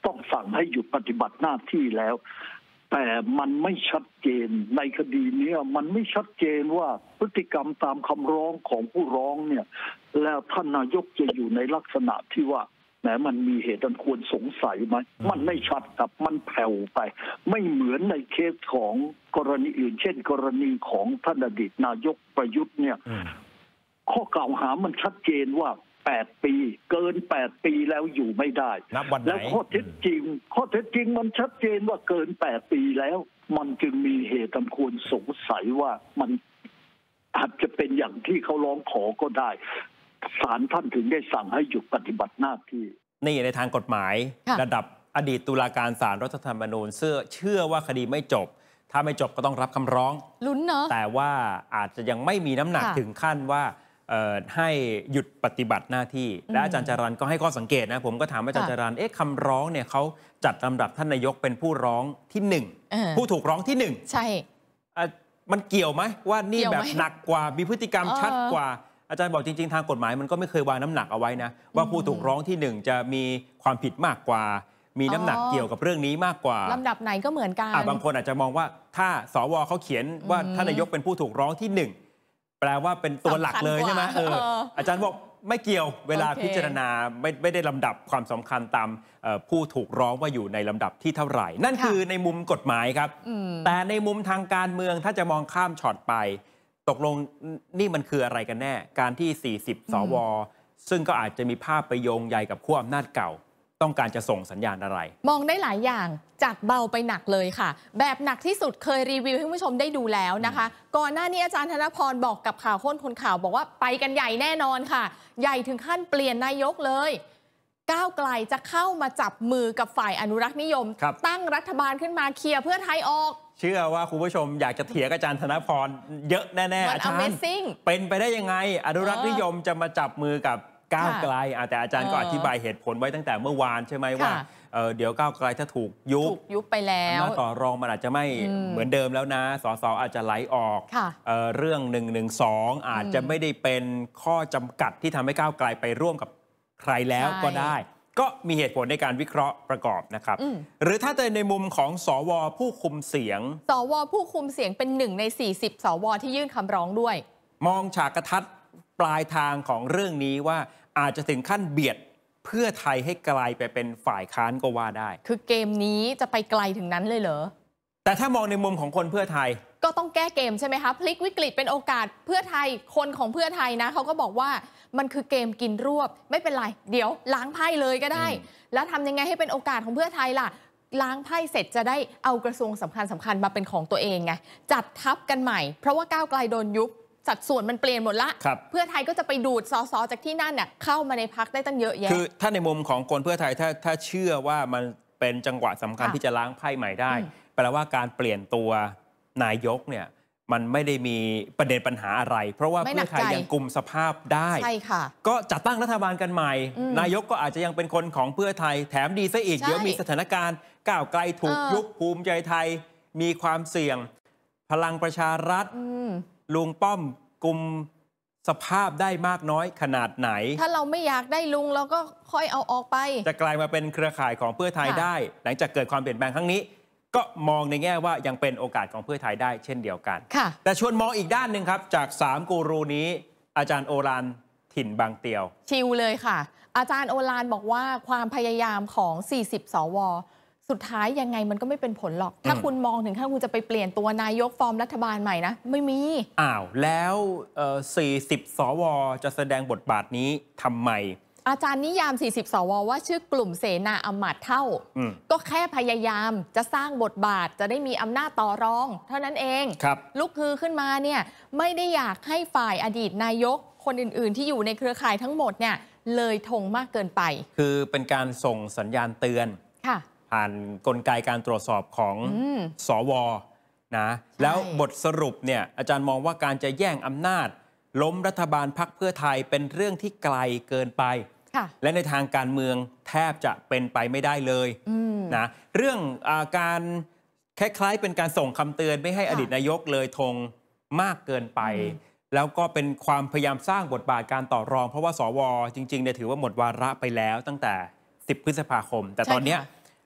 ต้องสั่งให้หยุดปฏิบัติหน้าที่แล้ว แต่มันไม่ชัดเจนในคดีนี้มันไม่ชัดเจนว่าพฤติกรรมตามคำร้องของผู้ร้องเนี่ยแล้วท่านนายกจะอยู่ในลักษณะที่ว่าแหมมันมีเหตุอันควรสงสัยไหมมันไม่ชัดครับมันแผ่วไปไม่เหมือนในเคสของกรณีอื่นเช่นกรณีของท่านอดีตนายกประยุทธ์เนี่ยข้อกล่าวหามันชัดเจนว่า8 ปีเกิน8 ปีแล้วอยู่ไม่ได้แล้วข้อเท็จจริงมันชัดเจนว่าเกิน8 ปีแล้วมันจึงมีเหตุอันควรสงสัยว่ามันอาจจะเป็นอย่างที่เขาร้องขอก็ได้ศาลท่านถึงได้สั่งให้หยุดปฏิบัติหน้าที่นี่ในทางกฎหมายระดับอดีตตุลาการศาลรัฐธรรมนูญเชื่อว่าคดีไม่จบถ้าไม่จบก็ต้องรับคำร้องลุ้นเนาะแต่ว่าอาจจะยังไม่มีน้ำหนักถึงขั้นว่าให้หยุดปฏิบัติหน้าที่และอาจารย์จรัญก็ให้ข้อสังเกตนะผมก็ถามอาจารย์จรัญคำร้องเนี่ยเขาจัดลำดับท่านนายกเป็นผู้ร้องที่1ผู้ถูกร้องที่1 ใช่มันเกี่ยวไหมว่านี่แบบหนักกว่ามีพฤติกรรมชัดกว่าอาจารย์บอกจริงๆทางกฎหมายมันก็ไม่เคยวางน้ำหนักเอาไว้นะว่าผู้ถูกร้องที่1จะมีความผิดมากกว่ามีน้ำหนักเกี่ยวกับเรื่องนี้มากกว่าลำดับไหนก็เหมือนกันบางคนอาจจะมองว่าถ้าสวเขาเขียนว่าท่านนายกเป็นผู้ถูกร้องที่1แปลว่าเป็นตัวหลักเลยใช่ไหมอาจารย์บอกไม่เกี่ยวเวลาพิจารณาไม่ได้ลำดับความสำคัญตามผู้ถูกร้องว่าอยู่ในลำดับที่เท่าไหร่นั่นคือในมุมกฎหมายครับแต่ในมุมทางการเมืองถ้าจะมองข้ามช็อตไปตกลงนี่มันคืออะไรกันแน่การที่40สวซึ่งก็อาจจะมีภาพไปโยงใยกับขั้วอำนาจเก่าต้องการจะส่งสัญญาณอะไรมองได้หลายอย่างจากเบาไปหนักเลยค่ะแบบหนักที่สุดเคยรีวิวให้ผู้ชมได้ดูแล้วนะคะก่อนหน้านี้อาจารย์ธนพรบอกกับข่าวค้นคนข่าวบอกว่าไปกันใหญ่แน่นอนค่ะใหญ่ถึงขั้นเปลี่ยนนายกเลยก้าวไกลจะเข้ามาจับมือกับฝ่ายอนุรักษ์นิยมตั้งรัฐบาลขึ้นมาเคลียร์เพื่อไทยออกเชื่อว่าคุณผู้ชมอยากจะเถียงอาจารย์ธนพรเยอะแน่ๆอาจารย์เป็นไปได้ยังไงอนุรักษ์นิยมจะมาจับมือกับก้าวไกลแต่อาจารย์ก็อธิบายเหตุผลไว้ตั้งแต่เมื่อวานใช่ไหมว่าเดี๋ยวก้าวไกลถ้าถูกยุบไปแล้วต่อรองมันอาจจะไม่เหมือนเดิมแล้วนะสสอาจจะไหลออกเรื่อง112อาจจะไม่ได้เป็นข้อจำกัดที่ทำให้ก้าวไกลไปร่วมกับใครแล้วก็ได้ก็มีเหตุผลในการวิเคราะห์ประกอบนะครับหรือถ้าในมุมของสวผู้คุมเสียงสวผู้คุมเสียงเป็น1 ใน 40สวที่ยื่นคำร้องด้วยมองฉากกระทัดปลายทางของเรื่องนี้ว่าอาจจะถึงขั้นเบียดเพื่อไทยให้กลายไปเป็นฝ่ายค้านก็ว่าได้คือเกมนี้จะไปไกลถึงนั้นเลยเหรอแต่ถ้ามองในมุมของคนเพื่อไทยก็ต้องแก้เกมใช่ไหมคะพลิกวิกฤตเป็นโอกาสเพื่อไทยคนของเพื่อไทยนะเขาก็บอกว่ามันคือเกมกินรวบไม่เป็นไรเดี๋ยวล้างไพ่เลยก็ได้แล้วทำยังไงให้เป็นโอกาสของเพื่อไทยล่ะล้างไพ่เสร็จจะได้เอากระทรวงสำคัญมาเป็นของตัวเองไงจัดทัพกันใหม่เพราะว่าก้าวไกลโดนยุบสัดส่วนมันเปลี่ยนหมดละเพื่อไทยก็จะไปดูดสสจากที่นั่นน่ะเข้ามาในพรรคได้ตั้งเยอะแยะคือถ้าในมุมของคนเพื่อไทยถ้าเชื่อว่ามันเป็นจังหวะสำคัญที่จะล้างไพ่ใหม่ได้แปลว่าการเปลี่ยนตัวนายกเนี่ยมันไม่ได้มีประเด็นปัญหาอะไรเพราะว่าเพื่อไทยยังกุมสภาพได้ใช่ค่ะก็จัดตั้งรัฐบาลกันใหม่นายกก็อาจจะยังเป็นคนของเพื่อไทยแถมดีซะอีกเดี๋ยวมีสถานการณ์ก้าวไกลถูกยุบภูมิใจไทยมีความเสี่ยงพลังประชารัฐลุงป้อมกุมสภาพได้มากน้อยขนาดไหนถ้าเราไม่อยากได้ลุงเราก็ค่อยเอาออกไปจะกลายมาเป็นเครือข่ายของเพื่อไทยได้หลังจากเกิดความเปลี่ยนแปลงครั้งนี้ก็มองในแง่ว่ายังเป็นโอกาสของเพื่อไทยได้เช่นเดียวกันแต่ชวนมองอีกด้านหนึ่งครับจาก3กูรูนี้อาจารย์โอฬารถิ่นบางเตียวชิลเลยค่ะอาจารย์โอฬารบอกว่าความพยายามของ40สวสุดท้ายยังไงมันก็ไม่เป็นผลหรอกถ้าคุณมองถึงขั้นคุณจะไปเปลี่ยนตัวนายกฟอร์มรัฐบาลใหม่นะไม่มีแล้ว40สวจะแสดงบทบาทนี้ทำไมอาจารย์นิยาม40สวว่าชื่อกลุ่มเสนาอำมาตย์เท่าก็แค่พยายามจะสร้างบทบาทจะได้มีอำนาจต่อรองเท่านั้นเองลุกฮือขึ้นมาเนี่ยไม่ได้อยากให้ฝ่ายอดีตนายกคนอื่นๆที่อยู่ในเครือข่ายทั้งหมดเนี่ยเลยธงมากเกินไปคือเป็นการส่งสัญญาณเตือนผ่านกลไกการตรวจสอบของสวนะแล้วบทสรุปเนี่ยอาจารย์มองว่าการจะแย่งอำนาจล้มรัฐบาลพรรคเพื่อไทยเป็นเรื่องที่ไกลเกินไปและในทางการเมืองแทบจะเป็นไปไม่ได้เลยนะเรื่องการคล้ายๆเป็นการส่งคำเตือนไม่ให้อดีตนายกเลยธงมากเกินไปแล้วก็เป็นความพยายามสร้างบทบาทการต่อรองเพราะว่าสวจริงๆเนี่ยถือว่าหมดวาระไปแล้วตั้งแต่10 พฤษภาคมแต่ตอนนี้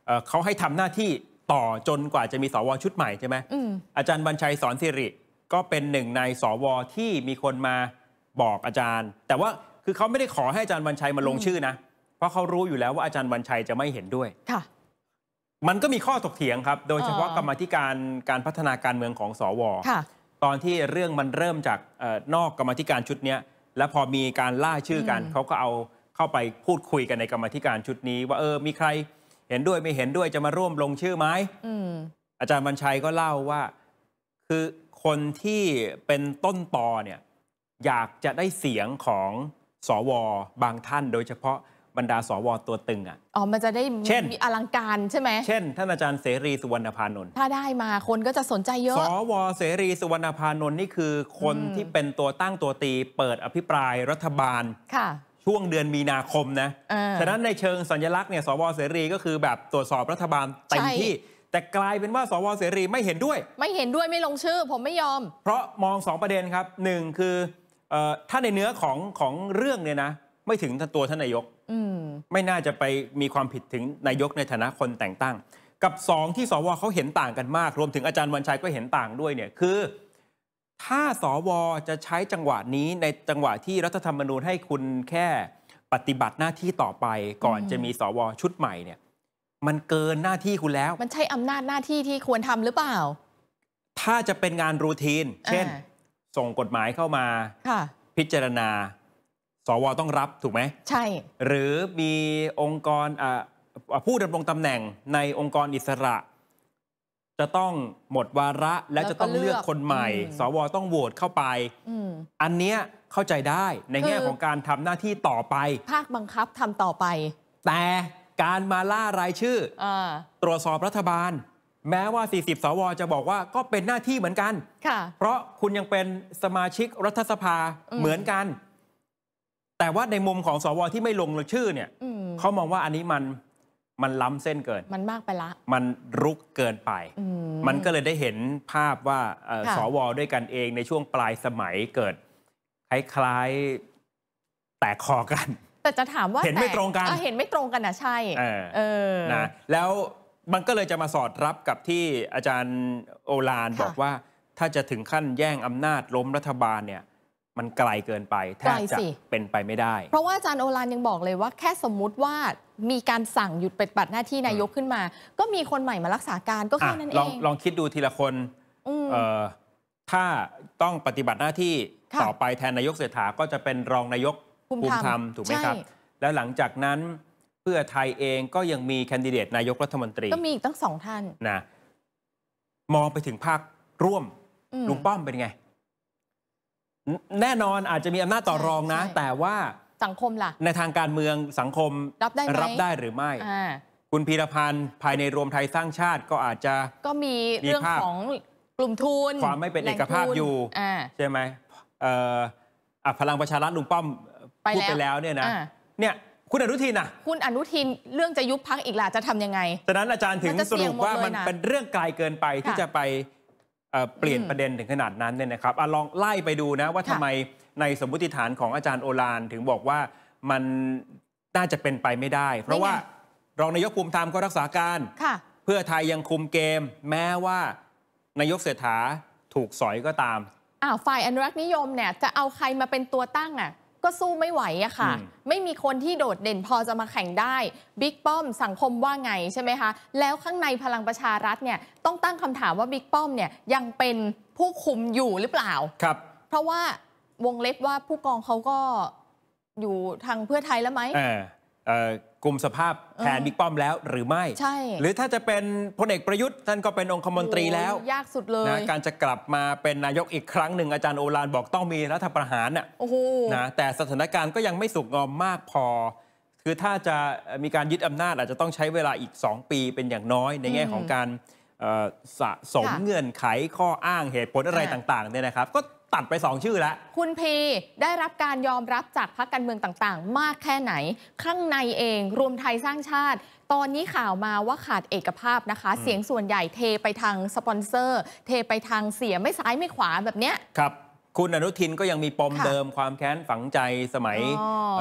เขาให้ทำหน้าที่ต่อจนกว่าจะมีสวชุดใหม่ใช่ไหมอาจารย์บัญชัยสอนสิริก็เป็นหนึ่งในสวที่มีคนมาบอกอาจารย์ แต่ว่าคือเขาไม่ได้ขอให้อาจารย์บัญชัยมาลงชื่อนะเพราะเขารู้อยู่แล้วว่าอาจารย์บัญชัยจะไม่เห็นด้วยค่ะมันก็มีข้อถกเถียงครับโดยเฉพาะกรรมาธิการพัฒนาการเมืองของสวตอนที่เรื่องมันเริ่มจากนอกกรรมาธิการชุดนี้แล้วพอมีการล่าชื่อกันเขาก็เอาเข้าไปพูดคุยกันในกรรมาธิการชุดนี้ว่ามีใครเห็นด้วยไม่เห็นด้วยจะมาร่วมลงชื่อไหมอาจารย์บัญชัยก็เล่าว่าคือคนที่เป็นต้นตอเนี่ยอยากจะได้เสียงของสวบางท่านโดยเฉพาะบรรดาสวตัวตึงมันจะได้มีอลังการใช่ไหมเช่นท่านอาจารย์เสรีสุวรรณพานนท์ถ้าได้มาคนก็จะสนใจเยอะสวเสรีสุวรรณพานนท์นี่คือคนที่เป็นตัวตั้งตัวตีเปิดอภิปรายรัฐบาลช่วงเดือนมีนาคมนะฉะนั้นในเชิงสัญลักษณ์เนี่ยสวเสรีก็คือแบบตรวจสอบรัฐบาลเต็มที่แต่กลายเป็นว่าสวเสรีไม่เห็นด้วยไม่ลงชื่อผมไม่ยอมเพราะมอง2ประเด็นครับ1คือถ้าในเนื้อของเรื่องเนี่ยนะไม่ถึงตัวท่านนายกไม่น่าจะไปมีความผิดถึงนายกในฐานะคนแต่งตั้งกับ2ที่สวเขาเห็นต่างกันมากรวมถึงอาจารย์วันชัยก็เห็นต่างด้วยเนี่ยคือถ้าสวจะใช้จังหวะนี้ในจังหวะที่รัฐธรรมนูญให้คุณแค่ปฏิบัติหน้าที่ต่อไปก่อนจะมีสวชุดใหม่เนี่ยมันเกินหน้าที่คุณแล้วมันใช่อำนาจหน้าที่ที่ควรทำหรือเปล่าถ้าจะเป็นงานรูทีนเช่นส่งกฎหมายเข้ามาพิจารณาสวต้องรับถูกไหมใช่หรือมีองค์กรผู้ดำรงตำแหน่งในองค์กรอิสระจะต้องหมดวาระและจะต้องเลือกคนใหม่สวต้องโหวตเข้าไปอันเนี้ยเข้าใจได้ในแง่ของการทำหน้าที่ต่อไปภาคบังคับทำต่อไปแต่การมาล่ารายชื่อตรวจสอบรัฐบาลแม้ว่า40สวจะบอกว่าก็เป็นหน้าที่เหมือนกันเพราะคุณยังเป็นสมาชิกรัฐสภาเหมือนกันแต่ว่าในมุมของสวที่ไม่ลงชื่อเนี่ยเขามองว่าอันนี้มันล้ำเส้นเกินมันมากไปละมันรุกเกินไปมันก็เลยได้เห็นภาพว่าสวด้วยกันเองในช่วงปลายสมัยเกิดคล้ายๆแตกคอกันแต่จะถามว่าเห็นไม่ตรงกันเห็นไม่ตรงกันนะใช่นะแล้วมันก็เลยจะมาสอดรับกับที่อาจารย์โอฬารบอกว่าถ้าจะถึงขั้นแย่งอำนาจล้มรัฐบาลเนี่ยมันไกลเกินไปแทบจะเป็นไปไม่ได้เพราะว่าอาจารย์โอฬารยังบอกเลยว่าแค่สมมุติว่ามีการสั่งหยุดปฏิบัติหน้าที่นายกขึ้นมาก็มีคนใหม่มารักษาการก็แค่นั้นเองลองคิดดูทีละคนถ้าต้องปฏิบัติหน้าที่ต่อไปแทนนายกเศรษฐาก็จะเป็นรองนายกภูมิธรรมถูกไหมครับแล้วหลังจากนั้นเพื่อไทยเองก็ยังมีแคนดิเดตนายกรัฐมนตรีก็มีอีกตั้ง2ท่านนะมองไปถึงภาคร่วมลุงป้อมเป็นไงแน่นอนอาจจะมีอำนาจต่อรองนะแต่ว่าสังคมล่ะในทางการเมืองสังคมรับได้หรือไม่คุณพีรพันธ์ภายในรวมไทยสร้างชาติก็อาจจะก็มีเรื่องของกลุ่มทุนความไม่เป็นเอกภาพอยู่ใช่ไหมพลังประชารัฐลุงป้อมพูดไปแล้วเนี่ยนะเนี่ยคุณอนุทินคุณอนุทินเรื่องจะยุบพรรคอีกล่ะจะทำยังไงฉะนั้นอาจารย์ถึงสรุปว่ามันเป็นเรื่องไกลเกินไปที่จะไปเปลี่ยนประเด็นถึงขนาดนั้นเนี่ยนะครับลองไล่ไปดูนะว่าทำไมในสมมติฐานของอาจารย์โอฬารถึงบอกว่ามันน่าจะเป็นไปไม่ได้เพราะว่ารองนายกภูมิธรรมก็รักษาการเพื่อไทยยังคุมเกมแม้ว่านายกเศรษฐาถูกสอยก็ตามฝ่ายอนุรักษ์นิยมเนี่ยจะเอาใครมาเป็นตัวตั้งก็สู้ไม่ไหวอะค่ะไม่มีคนที่โดดเด่นพอจะมาแข่งได้บิ๊กป้อมสังคมว่าไงใช่ไหมคะแล้วข้างในพลังประชารัฐเนี่ยต้องตั้งคำถามว่าบิ๊กป้อมเนี่ยยังเป็นผู้คุมอยู่หรือเปล่าครับเพราะว่าวงเล็บว่าผู้กองเขาก็อยู่ทางเพื่อไทยแล้วไหมกลุ่มสภาพแทนบิ๊กป้อมแล้วหรือไม่ใช่หรือถ้าจะเป็นพลเอกประยุทธ์ท่านก็เป็นองคมนตรีแล้วยากสุดเลยนะการจะกลับมาเป็นนายกอีกครั้งหนึ่งอาจารย์โอฬารบอกต้องมีรัฐประหารนะแต่สถานการณ์ก็ยังไม่สุกงอมมากพอคือถ้าจะมีการยึดอำนาจอาจจะต้องใช้เวลาอีก2 ปีเป็นอย่างน้อยในแง่ของการสะสมเงื่อนไขข้ออ้างเหตุผลอะไรต่างๆเนี่ยนะครับก็ตัดไป2 ชื่อแล้วคุณพีได้รับการยอมรับจากพรรคการเมืองต่างๆมากแค่ไหนข้างในเองรวมไทยสร้างชาติตอนนี้ข่าวมาว่าขาดเอกภาพนะคะเสียงส่วนใหญ่เทไปทางสปอนเซอร์เทไปทางเสียไม่ซ้ายไม่ขวาแบบเนี้ยครับคุณอนุทินก็ยังมีปมเดิมความแค้นฝังใจสมัย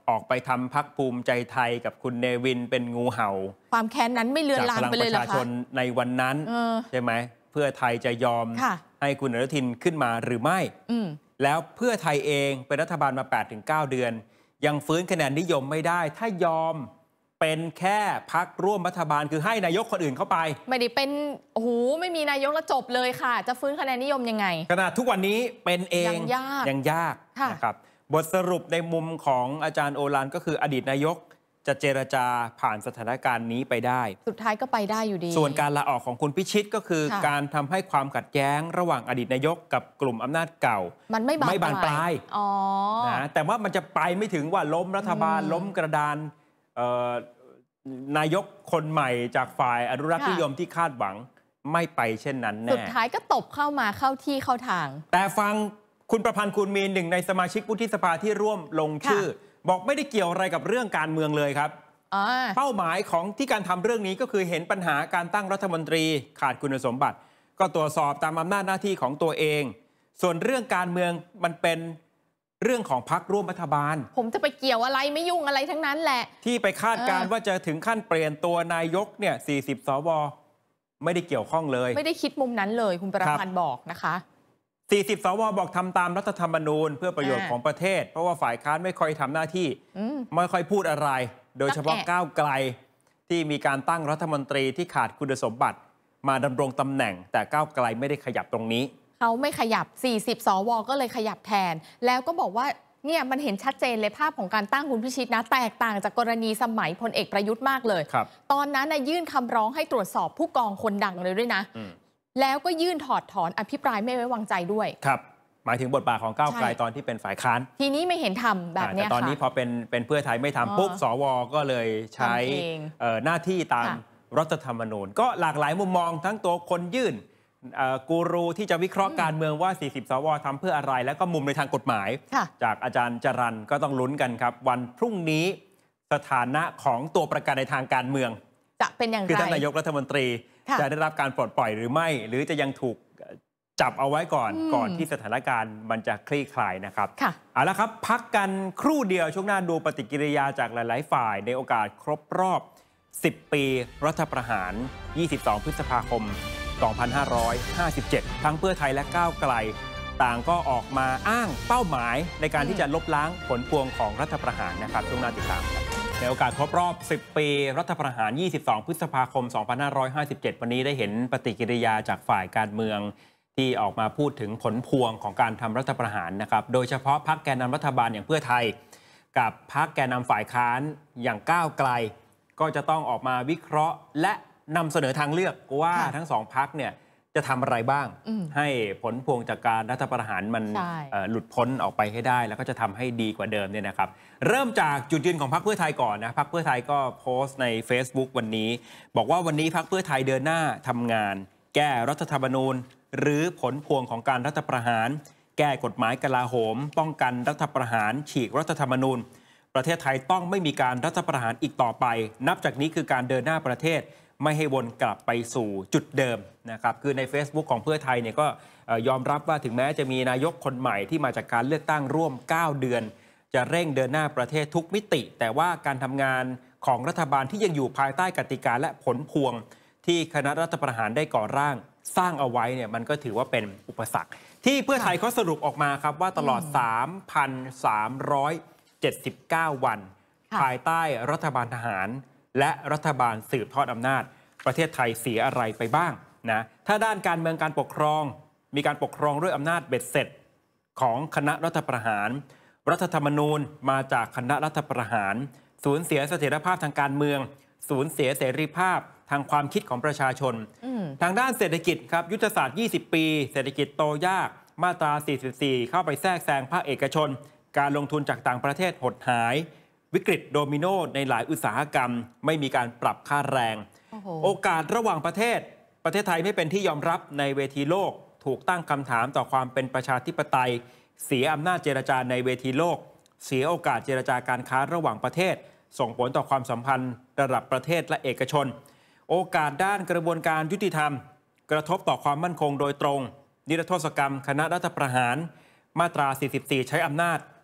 ออกไปทำพรรคภูมิใจไทยกับคุณเนวินเป็นงูเห่าความแค้นนั้นไม่เลือนลางไปเลยเหรอคะจากพลังประชาชนในวันนั้นใช่ไหมเพื่อไทยจะยอมให้คุณอนุทินขึ้นมาหรือไม่แล้วเพื่อไทยเองเป็นรัฐบาลมา 8-9 เดือนยังฟื้นคะแนนนิยมไม่ได้ถ้ายอมเป็นแค่พรรคร่วมรัฐบาลคือให้นายกคนอื่นเข้าไปไม่ได้เป็นโอ้โหไม่มีนายกแล้วจบเลยค่ะจะฟื้นคะแนนนิยมยังไงขนาดทุกวันนี้เป็นเองยังยากนะครับบทสรุปในมุมของอาจารย์โอฬารก็คืออดีตนายกจะเจรจาผ่านสถานการณ์นี้ไปได้สุดท้ายก็ไปได้อยู่ดีส่วนการลาออกของคุณพิชิตก็คือการทำให้ความขัดแย้งระหว่างอดีตนายกกับกลุ่มอำนาจเก่ามันไม่บานปลายนะแต่ว่ามันจะไปไม่ถึงว่าล้มรัฐบาลล้มกระดานนายกคนใหม่จากฝ่ายอนุรักษ์นิยมที่คาดหวังไม่ไปเช่นนั้นแน่สุดท้ายก็ตบเข้ามาเข้าที่เข้าทางแต่ฟังคุณประพันธ์คูณมีหนึ่งในสมาชิกวุฒิสภาที่ร่วมลงชื่อบอกไม่ได้เกี่ยวอะไรกับเรื่องการเมืองเลยครับเป้าหมายของที่การทำเรื่องนี้ก็คือเห็นปัญหาการตั้งรัฐมนตรีขาดคุณสมบัติก็ตรวจสอบตามอำนาจหน้าที่ของตัวเองส่วนเรื่องการเมืองมันเป็นเรื่องของพรรคร่วมรัฐบาลผมจะไปเกี่ยวอะไรไม่ยุ่งอะไรทั้งนั้นแหละที่ไปคาดการณ์ว่าจะถึงขั้นเปลี่ยนตัวนายกเนี่ย40 สวไม่ได้เกี่ยวข้องเลยไม่ได้คิดมุมนั้นเลยคุณประพันธ์บอกนะคะ 40 สวบอกทำตามรัฐธรรมนูญเพื่อประโยชน์ของประเทศเพราะว่าฝ่ายค้านไม่ค่อยทำหน้าที่ไม่ค่อยพูดอะไรโดยเฉพาะก้าวไกลที่มีการตั้งรัฐมนตรีที่ขาดคุณสมบัติมาดำรงตำแหน่งแต่ก้าวไกลไม่ได้ขยับตรงนี้เขาไม่ขยับ40 สวก็เลยขยับแทนแล้วก็บอกว่าเนี่ยมันเห็นชัดเจนเลยภาพของการตั้งคุณพิชิตนะแตกต่างจากกรณีสมัยพลเอกประยุทธ์มากเลยตอนนั้นยื่นคำร้องให้ตรวจสอบผู้กองคนดังเลยด้วยนะแล้วก็ยื่นถอดถอนอภิปรายไม่ไว้วางใจด้วยครับหมายถึงบทบาทของก้าวไกลตอนที่เป็นฝ่ายค้านทีนี้ไม่เห็นทำแบบนี้แต่ตอนนี้พอเป็นเพื่อไทยไม่ทำปุ๊บสวก็เลยใช้หน้าที่ตามรัฐธรรมนูญก็หลากหลายมุมมองทั้งตัวคนยื่นกูรูที่จะวิเคราะห์การเมืองว่า40 สวทำเพื่ออะไรแล้วก็มุมในทางกฎหมายจากอาจารย์จรัญก็ต้องลุ้นกันครับวันพรุ่งนี้สถานะของตัวประกันในทางการเมืองจะเป็นอย่างไรคือท่านนายกรัฐมนตรีจะได้รับการปลดปล่อยหรือไม่หรือจะยังถูกจับเอาไว้ก่อนที่สถานการณ์มันจะคลี่คลายนะครับเอาละครับพักกันครู่เดียวช่วงหน้าดูปฏิกิริยาจากหลายๆฝ่ายในโอกาสครบรอบ10 ปีรัฐประหาร22 พฤษภาคม 2557 ทั้งเพื่อไทยและก้าวไกลต่างก็ออกมาอ้างเป้าหมายในการที่จะลบล้างผลพวงของรัฐประหารนะครับช่วงหน้าติดตามครับในโอกาสครบรอบ10 ปีรัฐประหาร22 พฤษภาคม 2557 วันนี้ได้เห็นปฏิกิริยาจากฝ่ายการเมืองที่ออกมาพูดถึงผลพวงของการทำรัฐประหารนะครับโดยเฉพาะพรรคแกนนำรัฐบาลอย่างเพื่อไทยกับพรรคแกนนำฝ่ายค้านอย่างก้าวไกลก็จะต้องออกมาวิเคราะห์และนำเสนอทางเลือกว่าทั้งสองพรรคเนี่ยจะทำอะไรบ้างให้ผลพวงจากการรัฐประหารมันหลุดพ้นออกไปให้ได้แล้วก็จะทำให้ดีกว่าเดิมเนี่ยนะครับเริ่มจากจุดยืนของพรรคเพื่อไทยก่อนนะพรรคเพื่อไทยก็โพสต์ใน Facebook วันนี้บอกว่าวันนี้พรรคเพื่อไทยเดินหน้าทำงานแก้รัฐธรรมนูญหรือผลพวงของการรัฐประหารแก้กฎหมายกลาโหมป้องกันรัฐประหารฉีกรัฐธรรมนูญประเทศไทยต้องไม่มีการรัฐประหารอีกต่อไปนับจากนี้คือการเดินหน้าประเทศไม่ให้วนกลับไปสู่จุดเดิมนะครับคือใน Facebook ของเพื่อไทยเนี่ยก็ยอมรับว่าถึงแม้จะมีนายกคนใหม่ที่มาจากการเลือกตั้งร่วม9 เดือนจะเร่งเดินหน้าประเทศทุกมิติแต่ว่าการทำงานของรัฐบาลที่ยังอยู่ภายใต้กติกาและผลพวงที่คณะรัฐประหารได้ก่อร่างสร้างเอาไว้เนี่ยมันก็ถือว่าเป็นอุปสรรคที่เพื่อไทยเขาสรุปออกมาครับว่าตลอด 3,379 วันภายใต้รัฐบาลทหารและรัฐบาลสืบทอดอำนาจประเทศไทยเสียอะไรไปบ้างนะถ้าด้านการเมืองการปกครองมีการปกครองด้วยอำนาจเบ็ดเสร็จของคณะรัฐประหารรัฐธรรมนูญมาจากคณะรัฐประหารสูญเสียเสถียรภาพทางการเมืองสูญเสียเสรีภาพทางความคิดของประชาชนทางด้านเศรษฐกิจครับยุทธศาสตร์20 ปีเศรษฐกิจโตยากมาตรา44เข้าไปแทรกแซงภาคเอกชนการลงทุนจากต่างประเทศหดหายวิกฤตโดมิโนในหลายอุตสาหกรรมไม่มีการปรับค่าแรงโอกาสระหว่างประเทศไทยไม่เป็นที่ยอมรับในเวทีโลกถูกตั้งคำถามต่อความเป็นประชาธิปไตยเสียอำนาจเจรจาในเวทีโลกเสียโอกาสเจรจาการค้าระหว่างประเทศส่งผลต่อความสัมพันธ์ระดับประเทศและเอกชนโอกาสด้านกระบวนการยุติธรรมกระทบต่อความมั่นคงโดยตรงนิรโทษกรรมคณะรัฐประหารมาตรา44ใช้อำนาจ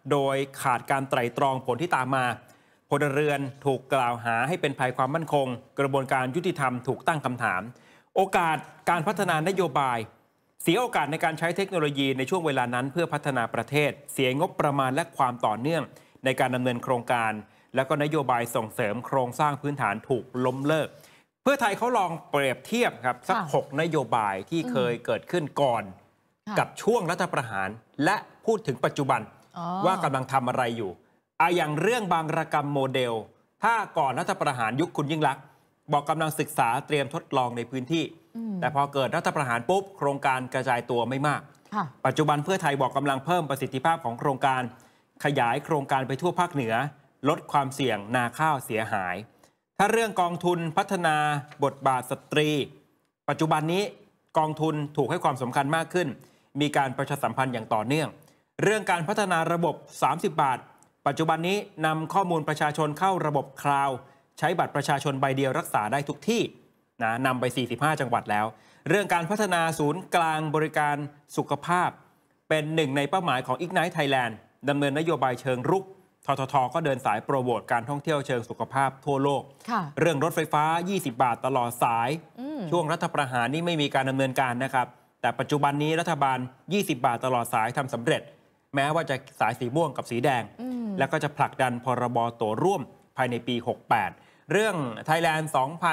โดยขาดการไตร่ตรองผลที่ตามมาพลเรือนถูกกล่าวหาให้เป็นภัยความมั่นคงกระบวนการยุติธรรมถูกตั้งคำถามโอกาสการพัฒนานโยบายเสียโอกาสในการใช้เทคโนโลยีในช่วงเวลานั้นเพื่อพัฒนาประเทศเสียงบประมาณและความต่อเนื่องในการดำเนินโครงการและก็นโยบายส่งเสริมโครงสร้างพื้นฐานถูกล้มเลิกเพื่อไทยเขาลองเปรียบเทียบครับสัก6 นโยบายที่เคยเกิดขึ้นก่อนกับช่วงรัฐประหารและพูดถึงปัจจุบันว่ากำลังทำอะไรอยู่อย่างเรื่องบางระกรรมโมเดลถ้าก่อนรัฐประหารยุคคุณยิ่งลักษณ์บอกกำลังศึกษาเตรียมทดลองในพื้นที่แต่พอเกิดรัฐประหารปุ๊บโครงการกระจายตัวไม่มากปัจจุบันเพื่อไทยบอกกำลังเพิ่มประสิทธิภาพของโครงการขยายโครงการไปทั่วภาคเหนือลดความเสี่ยงนาข้าวเสียหายถ้าเรื่องกองทุนพัฒนาบทบาทสตรีปัจจุบันนี้กองทุนถูกให้ความสำคัญมากขึ้นมีการประชาสัมพันธ์อย่างต่อเนื่องเรื่องการพัฒนาระบบ30 บาทปัจจุบันนี้นำข้อมูลประชาชนเข้าระบบคลาวด์ใช้บัตรประชาชนใบเดียวรักษาได้ทุกที่นะนำไป45 จังหวัดแล้วเรื่องการพัฒนาศูนย์กลางบริการสุขภาพเป็นหนึ่งในเป้าหมายของ Ignite Thailand ดำเนินนโยบายเชิงรุกททท.ก็เดินสายโปรโมทการท่องเที่ยวเชิงสุขภาพทั่วโลกเรื่องรถไฟฟ้า20 บาทตลอดสายช่วงรัฐประหารนี่ไม่มีการดำเนินการนะครับแต่ปัจจุบันนี้รัฐบาล20 บาทตลอดสายทำสำเร็จแม้ว่าจะสายสีม่วงกับสีแดงแล้วก็จะผลักดันพรบตั๋วร่วมภายในปี 68 เรื่อง Thailand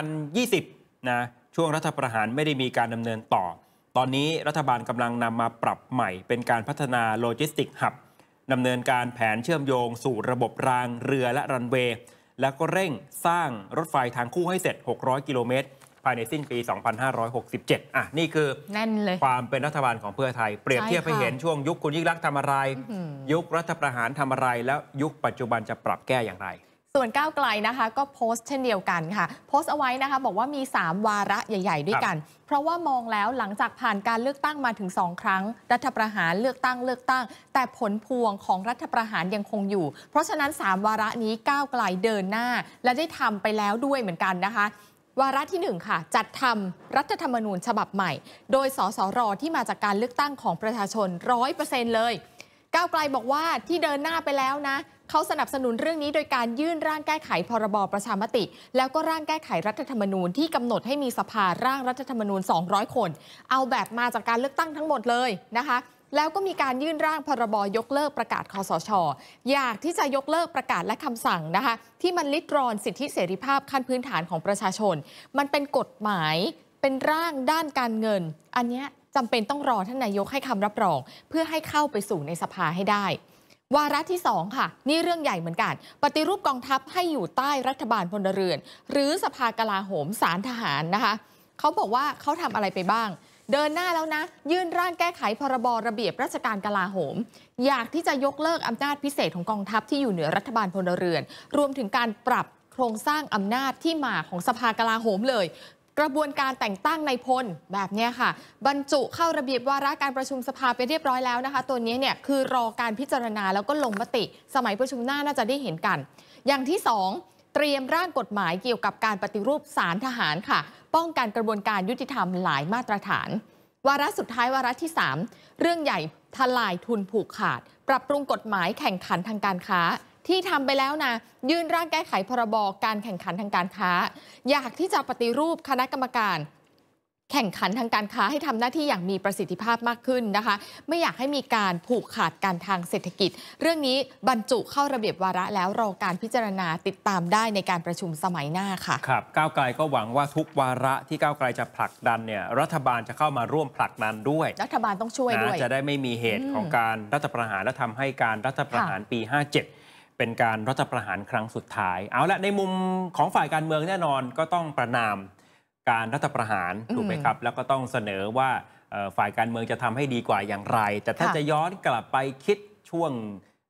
2020 นะช่วงรัฐประหารไม่ได้มีการดำเนินต่อตอนนี้รัฐบาลกำลังนำมาปรับใหม่เป็นการพัฒนาโลจิสติกฮับดำเนินการแผนเชื่อมโยงสู่ระบบรางเรือและรันเวย์แล้วก็เร่งสร้างรถไฟทางคู่ให้เสร็จ600 กิโลเมตรภายในสิ้นปี 2567 นี่คือแน่นเลยความเป็นรัฐบาลของเพื่อไทยเปรียบเทียบให้เห็นช่วงยุคคุณยิ่งลักษณ์ทำอะไรยุครัฐประหารทำอะไรแล้วยุคปัจจุบันจะปรับแก้อย่างไรส่วนก้าวไกลนะคะก็โพสต์เช่นเดียวกันค่ะโพสต์เอาไว้นะคะบอกว่ามี3 วาระใหญ่ๆด้วยกันเพราะว่ามองแล้วหลังจากผ่านการเลือกตั้งมาถึง2 ครั้งรัฐประหารเลือกตั้งแต่ผลพวงของรัฐประหารยังคงอยู่เพราะฉะนั้น3 วาระนี้ก้าวไกลเดินหน้าและได้ทำไปแล้วด้วยเหมือนกันนะคะวาระที่1ค่ะจัดทำรัฐธรรมนูญฉบับใหม่โดยสสรที่มาจากการเลือกตั้งของประชาชน 100% เลยก้าวไกลบอกว่าที่เดินหน้าไปแล้วนะเขาสนับสนุนเรื่องนี้โดยการยื่นร่างแก้ไขพรบประชามติแล้วก็ร่างแก้ไขรัฐธรรมนูญที่กำหนดให้มีสภาร่างรัฐธรรมนูญ200 คนเอาแบบมาจากการเลือกตั้งทั้งหมดเลยนะคะแล้วก็มีการยื่นร่างพรบยกเลิกประกาศคสช.อยากที่จะยกเลิกประกาศและคำสั่งนะคะที่มันลิดรอนสิทธิเสรีภาพขั้นพื้นฐานของประชาชนมันเป็นกฎหมายเป็นร่างด้านการเงินอันนี้จำเป็นต้องรอท่านนายกให้คำรับรองเพื่อให้เข้าไปสู่ในสภาให้ได้วาระที่2ค่ะนี่เรื่องใหญ่เหมือนกันปฏิรูปกองทัพให้อยู่ใต้รัฐบาลพลเรือนหรือสภากลาโหมศาลทหารนะคะเขาบอกว่าเขาทำอะไรไปบ้างเดินหน้าแล้วนะยื่นร่างแก้ไขพรบระเบียบราชการกลาโหมอยากที่จะยกเลิกอำนาจพิเศษของกองทัพที่อยู่เหนือรัฐบาลพลเรือนรวมถึงการปรับโครงสร้างอำนาจที่มาของสภากลาโหมเลยกระบวนการแต่งตั้งนายพลแบบนี้ค่ะบรรจุเข้าระเบียบวาระการประชุมสภาไปเรียบร้อยแล้วนะคะตัวนี้เนี่ยคือรอการพิจารณาแล้วก็ลงมติสมัยประชุมหน้าน่าจะได้เห็นกันอย่างที่2เตรียมร่างกฎหมายเกี่ยวกับการปฏิรูปศาลทหารค่ะป้องกันกระบวนการยุติธรรมหลายมาตรฐานวาระสุดท้ายวาระที่3เรื่องใหญ่ทลายทุนผูกขาดปรับปรุงกฎหมายแข่งขันทางการค้าที่ทำไปแล้วนะยื่นร่างแก้ไขพรบการแข่งขันทางการค้าอยากที่จะปฏิรูปคณะกรรมการแข่งขันทางการค้าให้ทำหน้าที่อย่างมีประสิทธิภาพมากขึ้นนะคะไม่อยากให้มีการผูกขาดกันทางเศรษฐกิจเรื่องนี้บรรจุเข้าระเบียบวาระแล้วรอการพิจารณาติดตามได้ในการประชุมสมัยหน้าค่ะครับก้าวไกลก็หวังว่าทุกวาระที่ก้าวไกลจะผลักดันเนี่ยรัฐบาลจะเข้ามาร่วมผลักดันด้วยรัฐบาลต้องช่วยด้วยจะได้ไม่มีเหตุของการรัฐประหารและทำให้การรัฐประหารปี 57เป็นการรัฐประหารครั้งสุดท้ายเอาละในมุมของฝ่ายการเมืองแน่นอนก็ต้องประณามการรัฐประหารถูกไหมครับแล้วก็ต้องเสนอว่าฝ่ายการเมืองจะทำให้ดีกว่าอย่างไรแต่ถ้าจะย้อนกลับไปคิดช่วง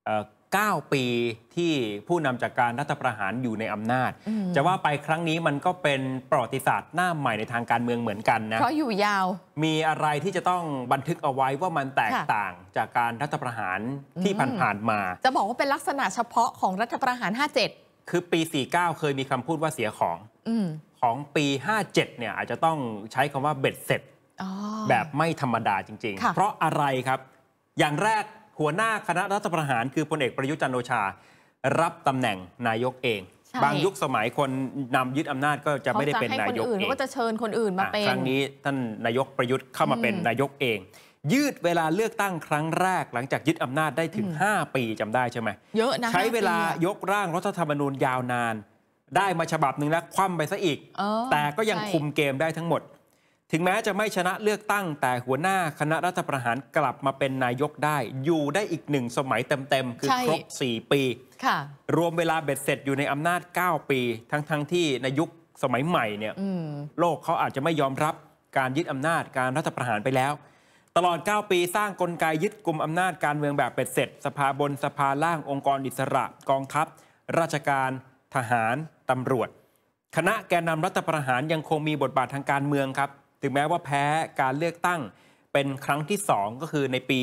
9 ปีที่ผู้นำจากการรัฐประหารอยู่ในอำนาจจะว่าไปครั้งนี้มันก็เป็นประวัติศาสตร์หน้าใหม่ในทางการเมืองเหมือนกันนะเพราะอยู่ยาวมีอะไรที่จะต้องบันทึกเอาไว้ว่ามันแตกต่างจากการรัฐประหารที่ผ่านๆมาจะบอกว่าเป็นลักษณะเฉพาะของรัฐประหาร57 คือปี 49เคยมีคำพูดว่าเสียของปี 57เนี่ยอาจจะต้องใช้คำว่าเบ็ดเสร็จแบบไม่ธรรมดาจริงๆเพราะอะไรครับอย่างแรกหัวหน้าคณะรัฐประหารคือพลเอกประยุทธ์จันทร์โอชารับตำแหน่งนายกเองบางยุคสมัยคนนำยึดอำนาจก็จะไม่ได้เป็นนายกเองก็จะเชิญคนอื่นมาเป็นครั้งนี้ท่านนายกประยุทธ์เข้ามาเป็นนายกเองยืดเวลาเลือกตั้งครั้งแรกหลังจากยึดอำนาจได้ถึง5 ปีจำได้ใช่ไหมเยอะนะใช้เวลายกร่างรัฐธรรมนูญยาวนานได้มาฉบับหนึ่งแล้วคว่ำไปซะอีกแต่ก็ยังคุมเกมได้ทั้งหมดถึงแม้จะไม่ชนะเลือกตั้งแต่หัวหน้าคณะรัฐประหารกลับมาเป็นนายกได้อยู่ได้อีก1 สมัยเต็มๆคือครบ4 ปีรวมเวลาเบ็ดเสร็จอยู่ในอำนาจ9 ปีทั้งที่ในยุคสมัยใหม่เนี่ยโลกเขาอาจจะไม่ยอมรับการยึดอำนาจการรัฐประหารไปแล้วตลอด9 ปีสร้างกลไกยึดกุมอำนาจการเมืองแบบเบ็ดเสร็จสภาบนสภาล่างองค์กรอิสระกองทัพราชการทหารตำรวจคณะแกนนำรัฐประหารยังคงมีบทบาททางการเมืองครับถึงแม้ว่าแพ้การเลือกตั้งเป็นครั้งที่2ก็คือในปี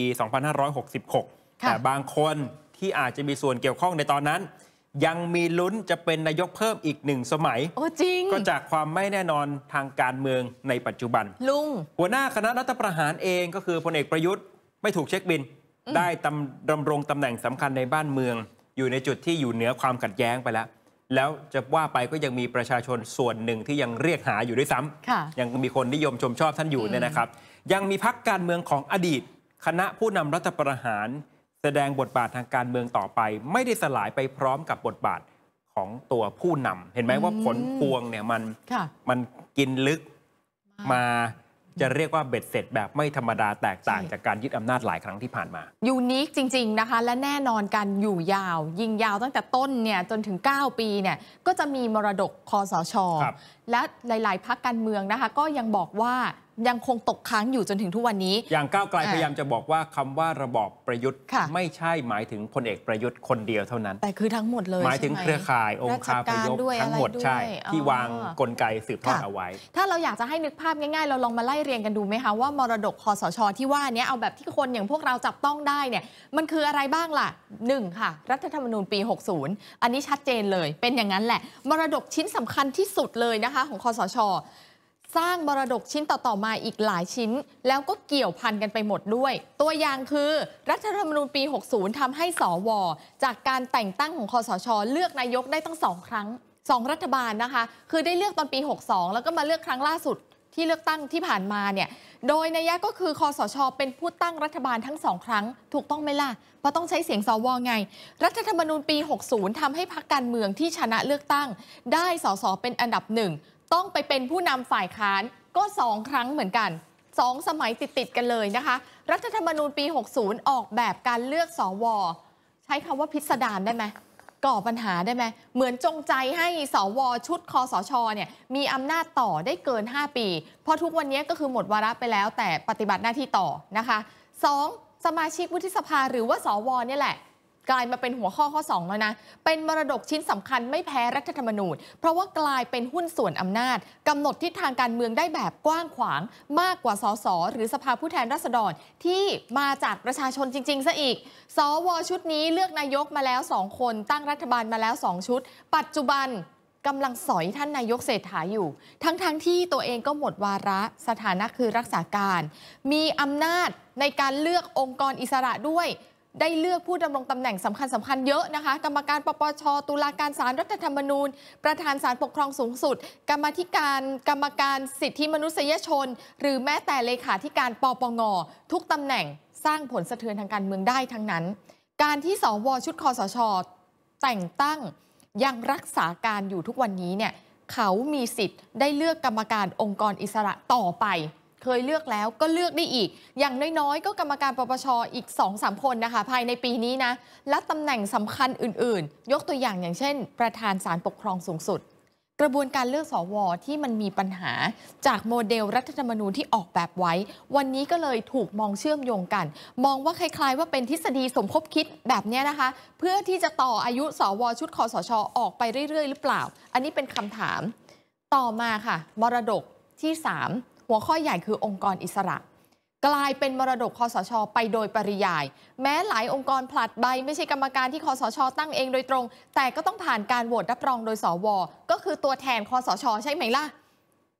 2566 แต่บางคนที่อาจจะมีส่วนเกี่ยวข้องในตอนนั้นยังมีลุ้นจะเป็นนายกเพิ่มอีก1 สมัยจริงก็จากความไม่แน่นอนทางการเมืองในปัจจุบันลุงหัวหน้าคณะรัฐประหารเองก็คือพลเอกประยุทธ์ไม่ถูกเช็คบินได้ดำรงตำแหน่งสำคัญในบ้านเมืองอยู่ในจุดที่อยู่เหนือความขัดแย้งไปแล้วจะว่าไปก็ยังมีประชาชนส่วนหนึ่งที่ยังเรียกหาอยู่ด้วยซ้ำยังมีคนนิยมชมชอบท่านอยู่เนี่ยนะครับยังมีพรรคการเมืองของอดีตคณะผู้นำรัฐประหารแสดงบทบาททางการเมืองต่อไปไม่ได้สลายไปพร้อมกับบทบาทของตัวผู้นำเห็นไหมว่าผลพวงเนี่ยมันกินลึกมาจะเรียกว่าเบ็ดเสร็จแบบไม่ธรรมดาแตกต่างจากการยึดอำนาจหลายครั้งที่ผ่านมายูนิคจริงๆนะคะและแน่นอนการอยู่ยาวยิงยาวตั้งแต่ต้นเนี่ยจนถึง9 ปีเนี่ยก็จะมีมรดกคสช.และหลายๆพรรคการเมืองนะคะก็ยังบอกว่ายังคงตกค้างอยู่จนถึงทุกวันนี้อย่างก้าวไกลพยายามจะบอกว่าคำว่าระบอบประยุทธ์ไม่ใช่หมายถึงพลเอกประยุทธ์คนเดียวเท่านั้นแต่คือทั้งหมดเลยหมายถึงเครือข่ายองค์คาพยพทั้งหมดใช่ที่วางกลไกสืบทอดเอาไว้ถ้าเราอยากจะให้นึกภาพง่ายๆเราลองมาไล่เรียงกันดูไหมคะว่ามรดกคสช.ที่ว่านี้เอาแบบที่คนอย่างพวกเราจับต้องได้เนี่ยมันคืออะไรบ้างล่ะ1ค่ะรัฐธรรมนูญปี60อันนี้ชัดเจนเลยเป็นอย่างนั้นแหละมรดกชิ้นสำคัญที่สุดเลยนะคะของคสช.สร้างมรดกชิ้นต่อๆมาอีกหลายชิ้นแล้วก็เกี่ยวพันกันไปหมดด้วยตัวอย่างคือรัฐธรรมนูญปี60ทำให้สวจากการแต่งตั้งของคสช.เลือกนายกได้ตั้ง2 ครั้ง2 รัฐบาลนะคะคือได้เลือกตอนปี62แล้วก็มาเลือกครั้งล่าสุดที่เลือกตั้งที่ผ่านมาเนี่ยโดยนัยก็คือคสช.เป็นผู้ตั้งรัฐบาลทั้ง2 ครั้งถูกต้องไหมล่ะเพราะต้องใช้เสียงสวไงรัฐธรรมนูญปี60ทำให้พรรคการเมืองที่ชนะเลือกตั้งได้สสเป็นอันดับ1ต้องไปเป็นผู้นำฝ่ายค้านก็2 ครั้งเหมือนกัน2 สมัยติดกันเลยนะคะรัฐธรรมนูญปี60ออกแบบการเลือกสวใช้คำว่าพิสดารได้ไหมก่อปัญหาได้ไหมเหมือนจงใจให้สวชุดคสชเนี่ยมีอำนาจต่อได้เกิน5 ปีเพราะทุกวันนี้ก็คือหมดวาระไปแล้วแต่ปฏิบัติหน้าที่ต่อนะคะ2สมาชิกวุฒิสภาหรือว่าสวเนี่ยแหละกลายมาเป็นหัวข้อ2แล้วนะเป็นมรดกชิ้นสำคัญไม่แพ้รัฐธรรมนูญเพราะว่ากลายเป็นหุ้นส่วนอำนาจกำหนดทิศทางการเมืองได้แบบกว้างขวางมากกว่าสสหรือสภาผู้แทนราษฎรที่มาจากประชาชนจริงๆซะอีกสวชุดนี้เลือกนายกมาแล้ว2 คนตั้งรัฐบาลมาแล้ว2 ชุดปัจจุบันกำลังสอยท่านนายกเศรษฐาอยู่ทั้งที่ตัวเองก็หมดวาระสถานะคือรักษาการมีอำนาจในการเลือกองค์กรอิสระด้วยได้เลือกผู้ดำรงตำแหน่งสำคัญเยอะนะคะกรรมการปปช.ตุลาการศาลรัฐธรรมนูญประธานศาลปกครองสูงสุดกรรมการสิทธิมนุษยชนหรือแม้แต่เลขาธิการปปง.ทุกตำแหน่งสร้างผลสะเทือนทางการเมืองได้ทั้งนั้นการที่สวชุดคสช.แต่งตั้งยังรักษาการอยู่ทุกวันนี้เนี่ยเขามีสิทธิ์ได้เลือกกรรมการองค์กรอิสระต่อไปเคยเลือกแล้วก็เลือกได้อีกอย่างน้อยๆก็กรรมการปปช.อีก 2-3 คนนะคะภายในปีนี้นะและตำแหน่งสำคัญอื่นๆยกตัวอย่างเช่นประธานศาลปกครองสูงสุดกระบวนการเลือกสวที่มันมีปัญหาจากโมเดลรัฐธรรมนูญที่ออกแบบไว้วันนี้ก็เลยถูกมองเชื่อมโยงกันมองว่าคล้ายๆว่าเป็นทฤษฎีสมคบคิดแบบนี้นะคะเพื่อที่จะต่ออายุสวชุดคสช.ออกไปเรื่อยๆหรือเปล่าอันนี้เป็นคำถามต่อมาค่ะมรดกที่3หัวข้อใหญ่คือองค์กรอิสระกลายเป็นมรดกคสช.ไปโดยปริยายแม้หลายองค์กรผลัดใบไม่ใช่กรรมการที่คสช.ตั้งเองโดยตรงแต่ก็ต้องผ่านการโหวตรับรองโดยสวก็คือตัวแทนคสช.ใช่ไหมล่ะ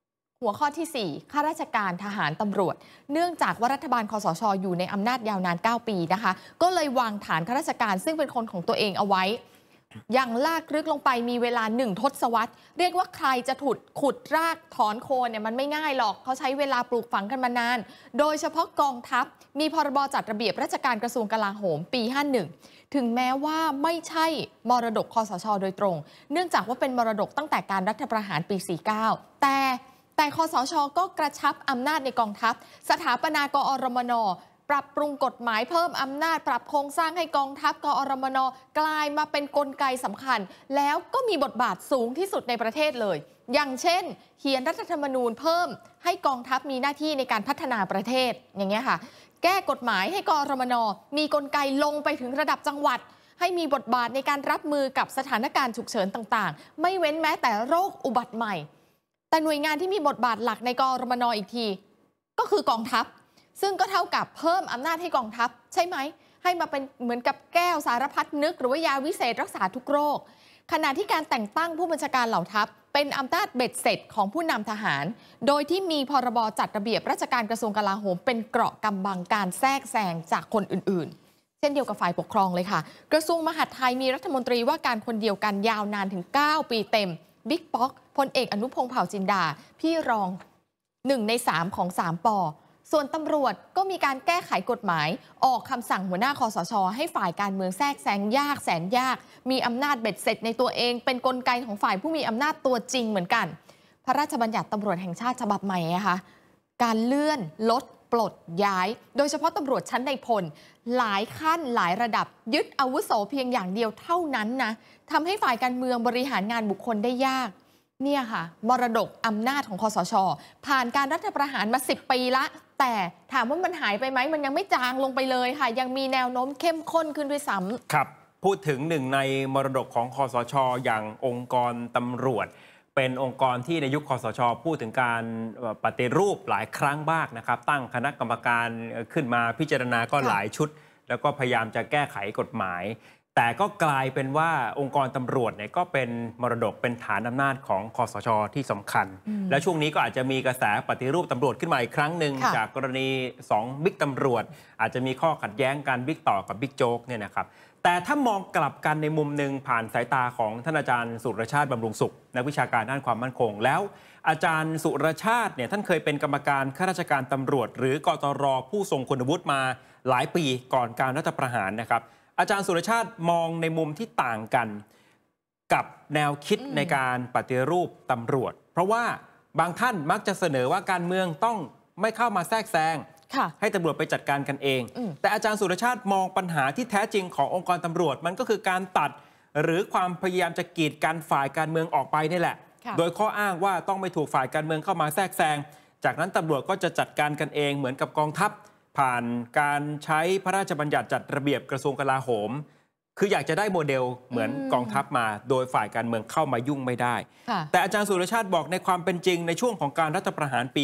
หัวข้อที่ 4 ข้าราชการทหารตำรวจเนื่องจากว่ารัฐบาลคสช.อยู่ในอำนาจยาวนาน 9 ปีนะคะก็เลยวางฐานข้าราชการซึ่งเป็นคนของตัวเองเอาไว้อย่างลากลึกลงไปมีเวลา1 ทศวรรษเรียกว่าใครจะขุดรากถอนโคนเนี่ยมันไม่ง่ายหรอกเขาใช้เวลาปลูกฝังกันมานานโดยเฉพาะกองทัพมีพรบจัดระเบียบราชการกระทรวงกลาโหมปี 51ถึงแม้ว่าไม่ใช่มรดกคสช.โดยตรงเนื่องจากว่าเป็นมรดกตั้งแต่การรัฐประหารปี 49แต่คสช.ก็กระชับอำนาจในกองทัพสถาปนากอรมน.ปรับปรุงกฎหมายเพิ่มอำนาจปรับโครงสร้างให้กองทัพกอรมน.กลายมาเป็นกลไกสำคัญแล้วก็มีบทบาทสูงที่สุดในประเทศเลยอย่างเช่นเขียนรัฐธรรมนูญเพิ่มให้กองทัพมีหน้าที่ในการพัฒนาประเทศอย่างเงี้ยค่ะแก้กฎหมายให้กอรมน.มีกลไกลงไปถึงระดับจังหวัดให้มีบทบาทในการรับมือกับสถานการณ์ฉุกเฉินต่างๆไม่เว้นแม้แต่โรคอุบัติใหม่แต่หน่วยงานที่มีบทบาทหลักในกอรมน.อีกทีก็คือกองทัพซึ่งก็เท่ากับเพิ่มอำนาจให้กองทัพใช่ไหมให้มาเป็นเหมือนกับแก้วสารพัดนึกหรือว่ายาวิเศษรักษาทุกโรคขณะที่การแต่งตั้งผู้บัญชาการเหล่าทัพเป็นอำนาจเบ็ดเสร็จของผู้นำทหารโดยที่มีพรบจัดระเบียบราชการกระทรวงกลาโหมเป็นเกราะกำบังการแทรกแซงจากคนอื่นๆเช่นเดียวกับฝ่ายปกครองเลยค่ะกระทรวงมหาดไทยมีรัฐมนตรีว่าการคนเดียวกันยาวนานถึง9 ปีเต็มบิ๊กป๊อกพลเอกอนุพงษ์เผ่าจินดาพี่รอง1 ใน 3ของ3 ป.ส่วนตำรวจก็มีการแก้ไขกฎหมายออกคำสั่งหัวหน้าคสช.ให้ฝ่ายการเมืองแทรกแซงยากแสนยากมีอำนาจเบ็ดเสร็จในตัวเองเป็นกลไกของฝ่ายผู้มีอำนาจตัวจริงเหมือนกันพระราชบัญญัติตำรวจแห่งชาติฉบับใหม่นะคะการเลื่อนลดปลดย้ายโดยเฉพาะตำรวจชั้นในพลหลายขั้นหลายระดับยึดอาวุโสเพียงอย่างเดียวเท่านั้นนะทำให้ฝ่ายการเมืองบริหารงานบุคคลได้ยากเนี่ยค่ะมรดกอำนาจของคสช.ผ่านการรัฐประหารมา10 ปีละแต่ถามว่ามันหายไปไหมมันยังไม่จางลงไปเลยค่ะยังมีแนวโน้มเข้มข้นขึ้นด้วยซ้ำครับพูดถึงหนึ่งในมรดกของคสช.อย่างองค์กรตำรวจเป็นองค์กรที่ในยุคคสช.พูดถึงการปฏิรูปหลายครั้งมากนะครับตั้งคณะกรรมการขึ้นมาพิจารณาก็หลายชุดแล้วก็พยายามจะแก้ไขกฎหมายแต่ก็กลายเป็นว่าองค์กรตำรวจเนี่ยก็เป็นมรดกเป็นฐานอำนาจของคสช.ที่สำคัญและช่วงนี้ก็อาจจะมีกระแสปฏิรูปตำรวจขึ้นมาอีกครั้งหนึ่งจากกรณี2 บิ๊กตำรวจอาจจะมีข้อขัดแย้งกันบิ๊กต่อกับบิ๊กโจ๊กเนี่ยนะครับแต่ถ้ามองกลับกันในมุมหนึ่งผ่านสายตาของท่านอาจารย์สุรชาติบำรุงสุขนักวิชาการด้านความมั่นคงแล้วอาจารย์สุรชาติเนี่ยท่านเคยเป็นกรรมการข้าราชการตำรวจหรือกตร.ผู้ทรงคุณวุฒิมาหลายปีก่อนการรัฐประหารนะครับอาจารย์สุรชาติมองในมุมที่ต่างกันกับแนวคิดในการปฏิรูปตำรวจเพราะว่าบางท่านมักจะเสนอว่าการเมืองต้องไม่เข้ามาแทรกแซงให้ตำรวจไปจัดการกันเองแต่อาจารย์สุรชาติมองปัญหาที่แท้จริงขององค์กรตำรวจมันก็คือการตัดหรือความพยายามจะกีดกันฝ่ายการเมืองออกไปนี่แหละโดยข้ออ้างว่าต้องไม่ถูกฝ่ายการเมืองเข้ามาแทรกแซงจากนั้นตำรวจก็จะจัดการกันเองเหมือนกับกองทัพผ่านการใช้พระราชบัญญัติจัดระเบียบกระทรวงกลาโหมคืออยากจะได้โมเดลเหมือนกองทัพมาโดยฝ่ายการเมืองเข้ามายุ่งไม่ได้แต่อาจารย์สุรชาติบอกในความเป็นจริงในช่วงของการรัฐประหารปี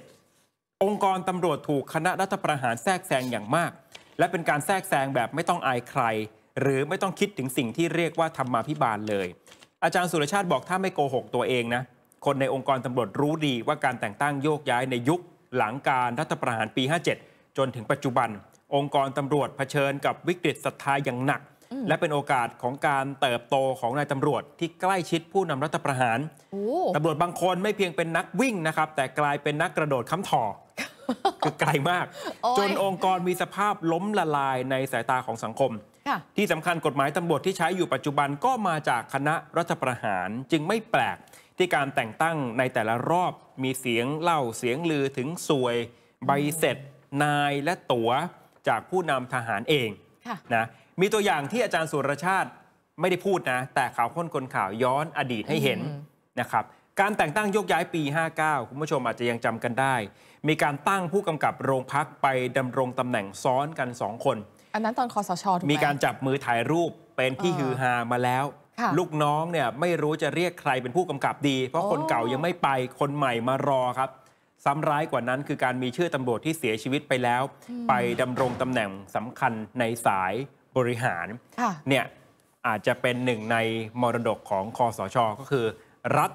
57องค์กรตำรวจถูกคณะรัฐประหารแทรกแซงอย่างมากและเป็นการแทรกแซงแบบไม่ต้องอายใครหรือไม่ต้องคิดถึงสิ่งที่เรียกว่าธรรมาภิบาลเลยอาจารย์สุรชาติบอกถ้าไม่โกหกตัวเองนะคนในองค์กรตำรวจรู้ดีว่าการแต่งตั้งโยกย้ายในยุคหลังการรัฐประหารปี 57จนถึงปัจจุบันองค์กรตำรวจเผชิญกับวิกฤตศรัทธาอย่างหนักและเป็นโอกาสของการเติบโตของนายตำรวจที่ใกล้ชิดผู้นำรัฐประหารตำรวจบางคนไม่เพียงเป็นนักวิ่งนะครับแต่กลายเป็นนักกระโดดค้ำถ่อ คือไกลมากจนองค์กรมีสภาพล้มละลายในสายตาของสังคมที่สำคัญกฎหมายตำรวจที่ใช้อยู่ปัจจุบันก็มาจากคณะรัฐประหารจึงไม่แปลกที่การแต่งตั้งในแต่ละรอบมีเสียงเล่าเสียงลือถึงสวยใบเสร็จนายและตั๋วจากผู้นำทหารเองนะมีตัวอย่างที่อาจารย์สุรชาติไม่ได้พูดนะแต่ข่าวค้นคนข่าวย้อนอดีตให้เห็นนะครับการแต่งตั้งโยกย้ายปี 59คุณผู้ชมอาจจะยังจำกันได้มีการตั้งผู้กำกับโรงพักไปดำรงตำแหน่งซ้อนกัน2 คนอันนั้นตอนคสช.ถูกไหมมีการจับมือถ่ายรูปเป็นที่ฮือฮามาแล้วลูกน้องเนี่ยไม่รู้จะเรียกใครเป็นผู้กำกับดีเพราะคนเก่ายังไม่ไปคนใหม่มารอครับซ้ำร้ายกว่านั้นคือการมีชื่อตำรวจที่เสียชีวิตไปแล้วไปดำรงตำแหน่งสำคัญในสายบริหารเนี่ยอาจจะเป็นหนึ่งในมรดกของคสช.ก็คือรัฐ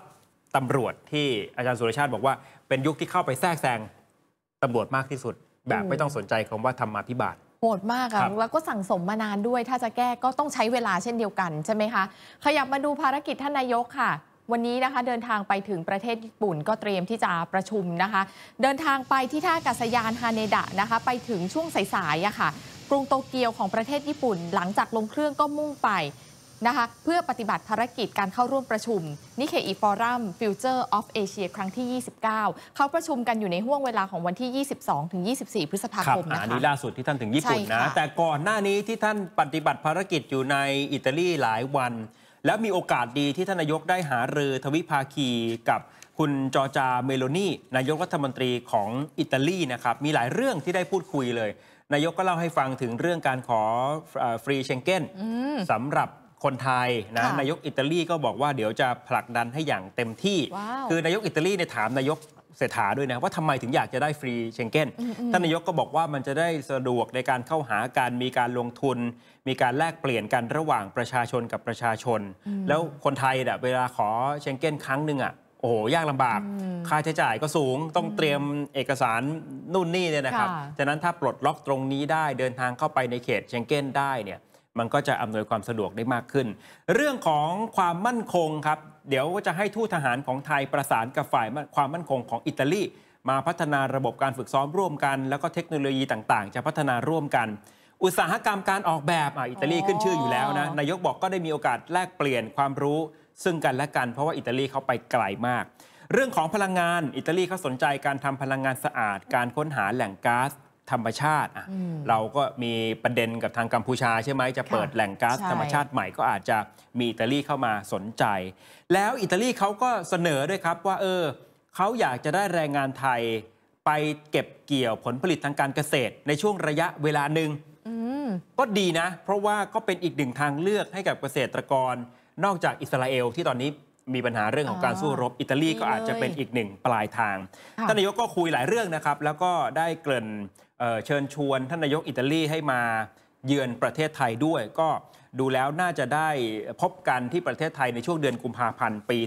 ตำรวจที่อาจารย์สุรชาติบอกว่าเป็นยุคที่เข้าไปแทรกแซงตำรวจมากที่สุดแบบไม่ต้องสนใจคำว่าธรรมาภิบาลโหดมากอะแล้วก็สั่งสมมานานด้วยถ้าจะแก้ก็ต้องใช้เวลาเช่นเดียวกันใช่ไหมคะขยับมาดูภารกิจท่านนายกค่ะวันนี้นะคะเดินทางไปถึงประเทศญี่ปุ่นก็เตรียมที่จะประชุมนะคะเดินทางไปที่ท่าอากาศยานฮาเนดะนะคะไปถึงช่วงสายๆอะค่ะกรุงโตเกียวของประเทศญี่ปุ่นหลังจากลงเครื่องก็มุ่งไปนะคะเพื่อปฏิบัติภารกิจการเข้าร่วมประชุมนิเคอิฟอรัม Future of Asia ครั้งที่ 29เขาประชุมกันอยู่ในห่วงเวลาของวันที่ 22 ถึง 24 พฤษภาคมนะคะอันนี้ล่าสุดที่ท่านถึงญี่ปุ่นนะแต่ก่อนหน้านี้ที่ท่านปฏิบัติภารกิจอยู่ในอิตาลีหลายวันแล้วมีโอกาสดีที่ท่านนายกได้หารือทวิภาคีกับคุณจอร์จาเมโลนีนายกรัฐมนตรีของอิตาลีนะครับมีหลายเรื่องที่ได้พูดคุยเลยนายกก็เล่าให้ฟังถึงเรื่องการขอฟรีเชงเก้นสำหรับคนไทยนะนายกอิตาลีก็บอกว่าเดี๋ยวจะผลักดันให้อย่างเต็มที่คือนายกอิตาลีเนี่ยถามนายกเศรษฐาด้วยนะว่าทำไมถึงอยากจะได้ฟรีเชงเก้นท่านนายกก็บอกว่ามันจะได้สะดวกในการเข้าหาการมีการลงทุนมีการแลกเปลี่ยนกันระหว่างประชาชนกับประชาชนแล้วคนไทยเวลาขอเชงเก้นครั้งหนึ่งโอ้โหยากลำบากค่าใช้จ่ายก็สูงต้องเตรียมเอกสารนู่นนี่เนี่ยนะครับฉะนั้นถ้าปลดล็อกตรงนี้ได้เดินทางเข้าไปในเขตเชงเก้นได้เนี่ยมันก็จะอำนวยความสะดวกได้มากขึ้นเรื่องของความมั่นคงครับเดี๋ยวจะให้ทูตทหารของไทยประสานกับฝ่ายความมั่นคงของอิตาลีมาพัฒนาระบบการฝึกซ้อมร่วมกันแล้วก็เทคโนโลยีต่างๆจะพัฒนาร่วมกันอุตสาหกรรมการออกแบบอิตาลีขึ้นชื่ออยู่แล้วนะนายกบอกก็ได้มีโอกาสแลกเปลี่ยนความรู้ซึ่งกันและกันเพราะว่าอิตาลีเขาไปไกลมากเรื่องของพลังงานอิตาลีเขาสนใจการทำพลังงานสะอาดการค้นหาแหล่งก๊าซธรรมชาติเราก็มีประเด็นกับทางกัมพูชาใช่ไหมจะเปิดแหล่งก๊าซธรรมชาติใหม่ก็อาจจะมีอิตาลีเข้ามาสนใจแล้วอิตาลีเขาก็เสนอด้วยครับว่าเขาอยากจะได้แรงงานไทยไปเก็บเกี่ยวผลผลิตทางการเกษตรในช่วงระยะเวลาหนึ่งก็ดีนะเพราะว่าก็เป็นอีกหนึ่งทางเลือกให้กับเกษตรกรนอกจากอิสราเอลที่ตอนนี้มีปัญหาเรื่องของการสู้รบอิตาลีก็อาจจะเป็นอีกหนึ่งปลายทางท่านนายกก็คุยหลายเรื่องนะครับแล้วก็ได้เกริ่นเชิญชวนท่านนายกอิตาลีให้มาเยือนประเทศไทยด้วยก็ดูแล้วน่าจะได้พบกันที่ประเทศไทยในช่วงเดือนกุมภาพันธ์ปี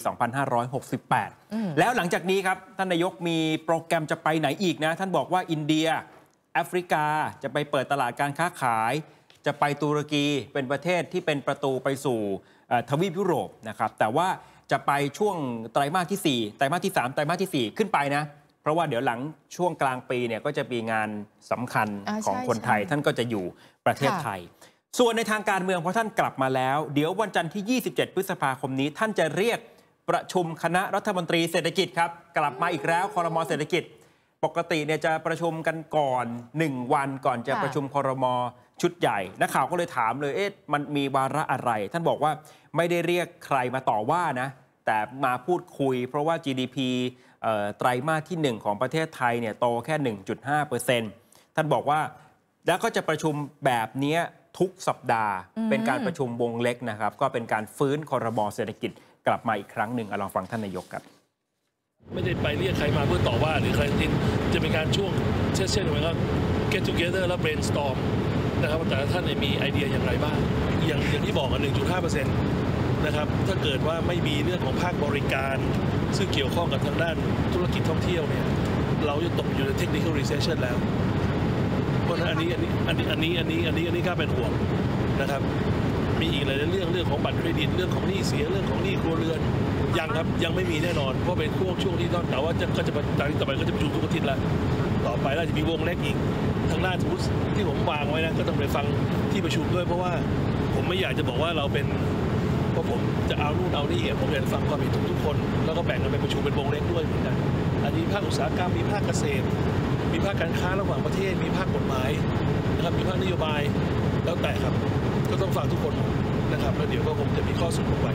2568 แล้วหลังจากนี้ครับท่านนายกมีโปรแกรมจะไปไหนอีกนะท่านบอกว่าอินเดียแอฟริกาจะไปเปิดตลาดการค้าขายจะไปตุรกีเป็นประเทศที่เป็นประตูไปสู่ทวีปยุโรปนะครับแต่ว่าจะไปช่วงไตรมาสที่4ไตรมาสที่3ไตรมาสที่4ขึ้นไปนะเพราะว่าเดี๋ยวหลังช่วงกลางปีเนี่ยก็จะมีงานสำคัญของคนไทยท่านก็จะอยู่ประเทศไทยส่วนในทางการเมืองพอท่านกลับมาแล้วเดี๋ยววันจันทร์ที่27พฤษภาคมนี้ท่านจะเรียกประชุมคณะรัฐมนตรีเศรษฐกิจครับกลับมาอีกแล้วครม.เศรษฐกิจปกติเนี่ยจะประชุมกันก่อน1วันก่อนจะประชุมครม.ชุดใหญ่นักข่าวก็เลยถามเลยมันมีวาระอะไรท่านบอกว่าไม่ได้เรียกใครมาต่อว่านะแต่มาพูดคุยเพราะว่า GDP ไตรมาสที่1ของประเทศไทยเนี่ยโตแค่ 1.5% ท่านบอกว่าแล้วก็จะประชุมแบบนี้ทุกสัปดาห์เป็นการประชุมวงเล็กนะครับก็เป็นการฟื้นครม.เศรษฐกิจกลับมาอีกครั้งหนึ่งลองฟังท่านนายกครับไม่ได้ไปเรียกใครมาเพื่อต่อว่าหรือใครจะเป็นการช่วงเช่นเหมือนกับ get together แล้ว brainstorm นะครับแต่ละท่านมีไอเดียอย่างไรบ้างอย่างที่บอกกัน 1.5% นะครับถ้าเกิดว่าไม่มีเรื่องของภาคบริการซึ่งเกี่ยวข้องกับทางด้านธุรกิจท่องเที่ยวเนี่ยเราจะตกอยู่ใน technical recession แล้วเพราะฉะนั้นอันนี้ก็เป็นห่วงนะครับมีอีกหลายเรื่องของบัตรเครดิตเรื่องของหนี้เสียเรื่องของหนี้ครัวเรือนยังครับยังไม่มีแน่นอนเพราะเป็นช่วงที่ต้องแต่ว่าก็จะจากนี้ต่อไปก็จะประชุมทุกอาทิตย์ละต่อไปเราจะมีวงเล็กอีกทางด้านสมมติที่ผมวางไว้นะก็ต้องไปฟังที่ประชุมด้วยเพราะว่าผมไม่อยากจะบอกว่าเราเป็นเพราะผมจะเอานู่นเอานี่ผมอยากฟังความเห็นทุกคนแล้วก็แบ่งกันไปประชุมเป็นวงเล็กด้วยเหมือนกันอันนี้ภาคอุตสาหกรรมมีภาคเกษตรมีภาคการค้าระหว่างประเทศมีภาคกฎหมายนะครับมีภาคนโยบายแล้วแต่ครับก็ต้องฟังทุกคนนะครับแล้วเดี๋ยวก็คงจะมีข้อสรุปไว้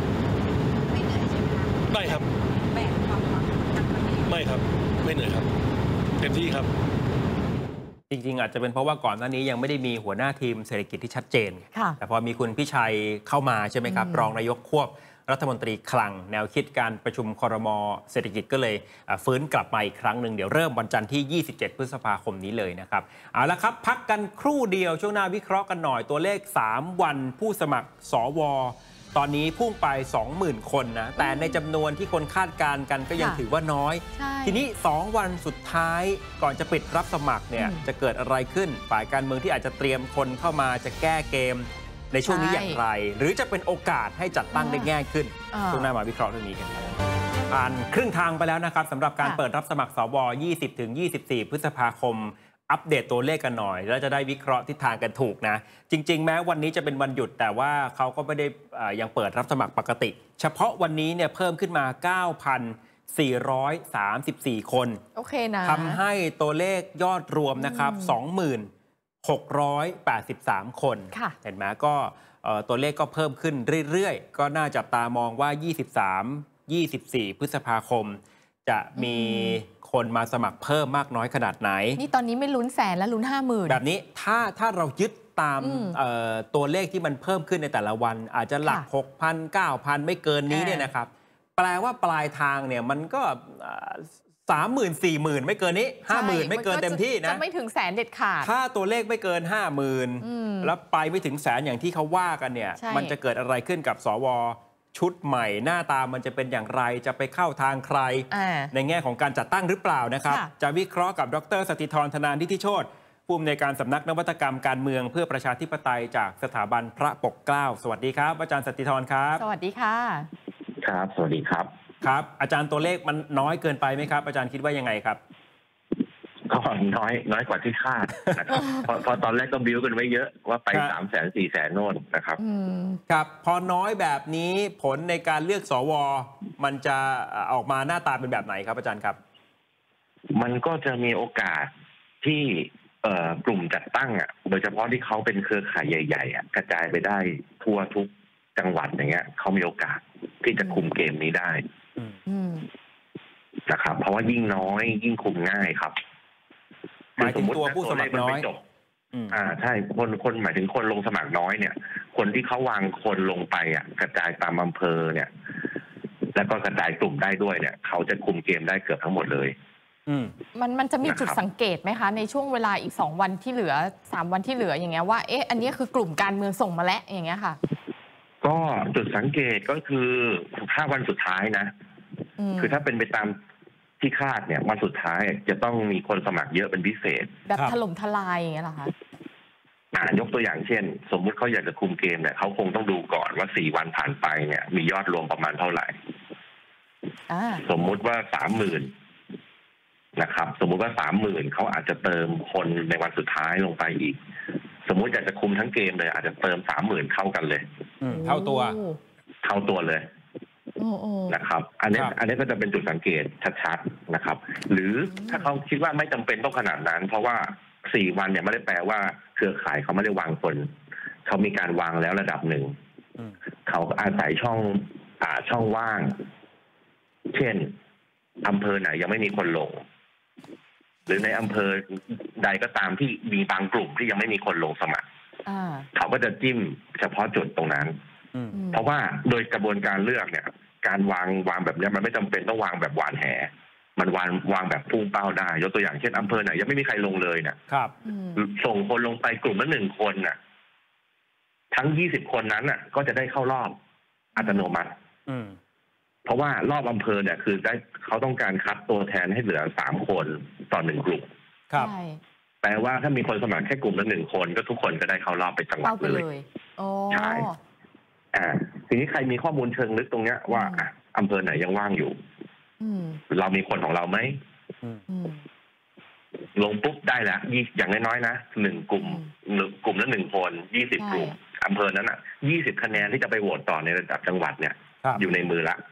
ไม่ครับไม่ครับไม่เหนื่อยครับเต็มที่ครับจริงๆอาจจะเป็นเพราะว่าก่อนหน้านี้ยังไม่ได้มีหัวหน้าทีมเศรษฐกิจที่ชัดเจนแต่พอมีคุณพิชัยเข้ามาใช่ไหมครับรองนายกควบรัฐมนตรีคลังแนวคิดการประชุมครม.เศรษฐกิจก็เลยฟื้นกลับมาอีกครั้งหนึ่งเดี๋ยวเริ่มวันจันทร์ที่27พฤษภาคมนี้เลยนะครับเอาละครับพักกันครู่เดียวช่วงหน้าวิเคราะห์กันหน่อยตัวเลข3วันผู้สมัครสวตอนนี้พุ่งไป 20,000 คนนะแต่ในจำนวนที่คนคาดการณ์กันก็ยังถือว่าน้อยทีนี้2 วันสุดท้ายก่อนจะปิดรับสมัครเนี่ยจะเกิดอะไรขึ้นฝ่ายการเมืองที่อาจจะเตรียมคนเข้ามาจะแก้เกมในช่วงนี้อย่างไรหรือจะเป็นโอกาสให้จัดตั้งได้ง่ายขึ้นช่วงหน้ามาวิเคราะห์เรื่องนี้กันผ่านครึ่งทางไปแล้วนะครับสำหรับการเปิดรับสมัครสว20-24 พฤษภาคมอัปเดตตัวเลขกันหน่อยแล้วจะได้วิเคราะห์ทิศทางกันถูกนะจริงๆแม้วันนี้จะเป็นวันหยุดแต่ว่าเขาก็ไม่ได้ยังเปิดรับสมัครปกติเฉพาะวันนี้เนี่ยเพิ่มขึ้นมา 9,434 คนโอเคนะทำให้ตัวเลขยอดรวมนะครับ683 คนเห็นไหมก็ตัวเลขก็เพิ่มขึ้นเรื่อยๆก็น่าจับตามองว่า23-24 พฤษภาคมจะมีคนมาสมัครเพิ่มมากน้อยขนาดไหนนี่ตอนนี้ไม่ลุ้นแสนแล้วลุ้น50,000 แบบนี้ถ้าเรายึดตามตัวเลขที่มันเพิ่มขึ้นในแต่ละวันอาจจะหลัก 6,000 9,000 ไม่เกินนี้เนี่ยนะครับแปลว่าปลายทางเนี่ยมันก็30,000 40,000ไม่เกินนี้ 50,000 ไม่เกินเต็มที่นะจะไม่ถึงแสนเด็ดขาดถ้าตัวเลขไม่เกิน 50,000แล้วไปไม่ถึงแสนอย่างที่เขาว่ากันเนี่ยมันจะเกิดอะไรขึ้นกับสวชุดใหม่หน้าตามันจะเป็นอย่างไรจะไปเข้าทางใครในแง่ของการจัดตั้งหรือเปล่านะครับจะวิเคราะห์กับดร.สถิธร ธนานิธิโชติผู้อำนวยการสำนักนวัตกรรมการเมืองเพื่อประชาธิปไตยจากสถาบันพระปกเกล้าสวัสดีครับอาจารย์สถิธรครับสวัสดีค่ะครับสวัสดีครับครับอาจารย์ตัวเลขมันน้อยเกินไปไหมครับอาจารย์คิดว่ายังไงครับก็น้อยกว่าที่คาดนะครับพอตอนแรกก็บิ้วกันไว้เยอะว่าไป300,000 400,000โน่นนะครับครับพอน้อยแบบนี้ผลในการเลือกสวมันจะออกมาหน้าตาเป็นแบบไหนครับอาจารย์ครับมันก็จะมีโอกาสที่กลุ่มจัดตั้งอ่ะโดยเฉพาะที่เขาเป็นเครือข่ายใหญ่ๆกระจายไปได้ทั่วทุกจังหวัดอย่างเงี้ยเขามีโอกาสที่จะคุมเกมนี้ได้นะครับเพราะว่ายิ่งน้อยยิ่งคุมง่ายครับหมายถึงตัวผู้สมัครน้อยใช่คนหมายถึงคนลงสมัครน้อยเนี่ยคนที่เขาวางคนลงไปอ่ะกระจายตามอำเภอเนี่ยแล้วก็กระจายกลุ่มได้ด้วยเนี่ยเขาจะคุมเกมได้เกือบทั้งหมดเลยมันจะมีจุดสังเกตไหมคะในช่วงเวลาอีก2 วันที่เหลือ3 วันที่เหลืออย่างเงี้ยว่าอันนี้คือกลุ่มการเมืองส่งมาแล้วอย่างเงี้ยค่ะก็จุดสังเกตก็คือ5 วันสุดท้ายนะคือถ้าเป็นไปตามที่คาดเนี่ยวันสุดท้ายจะต้องมีคนสมัครเยอะเป็นพิเศษแบบถล่มทลายอย่างเงี้ยเหรอคะยกตัวอย่างเช่นสมมุติเขาอยากจะคุมเกมเนี่ยเขาคงต้องดูก่อนว่า4 วันผ่านไปเนี่ยมียอดรวมประมาณเท่าไหร่สมมุติว่า 30,000 นะครับสมมุติว่า 30,000เขาอาจจะเติมคนในวันสุดท้ายลงไปอีกสมมุติอยากจะคุมทั้งเกมเลยอาจจะเติม 30,000 เข้ากันเลยเท่าตัวเลยนะครับอันนี้ก็จะเป็นจุดสังเกตชัดๆนะครับหรือถ้าเขาคิดว่าไม่จำเป็นต้องขนาดนั้นเพราะว่า4 วันเนี่ยไม่ได้แปลว่าเครือข่ายเขาไม่ได้วางคนเขามีการวางแล้วระดับหนึ่งเขาอาศัยช่องว่างเช่นอำเภอไหนยังไม่มีคนลงหรือในอำเภอใดก็ตามที่มีบางกลุ่มที่ยังไม่มีคนลงสมัครเขาก็จะจิ้มเฉพาะจุดตรงนั้นเพราะว่าโดยกระบวนการเลือกเนี่ยการวางแบบนี้มันไม่จำเป็นต้องวางแบบหวานแหมันวางแบบพุ่งเป้าได้ยกตัวอย่างเช่นอำเภอไหนยังไม่มีใครลงเลยเนี่ยส่งคนลงไปกลุ่มละ1 คนน่ะทั้ง20 คนนั้นน่ะก็จะได้เข้ารอบอัตโนมัติเพราะว่ารอบอำเภอเนี่ยคือเขาต้องการคัดตัวแทนให้เหลือ3 คนต่อ1 กลุ่มแปลว่าถ้ามีคนสมัครแค่กลุ่มละ1 คนก็ทุกคนก็ได้เข้ารอบไปจังหวัดเลยใช่ทีนี้ใครมีข้อมูลเชิงลึกตรงเนี้ยว่าอำเภอไหนยังว่างอยู่เรามีคนของเราไหมลงปุ๊บได้แล้วอย่างน้อยๆนะ1 กลุ่มละ1 คน20 กลุ่มอำเภอนั้น20 คะแนนที่จะไปโหวตต่อในระดับจังหวัดเนี่ยอยู่ในมือละ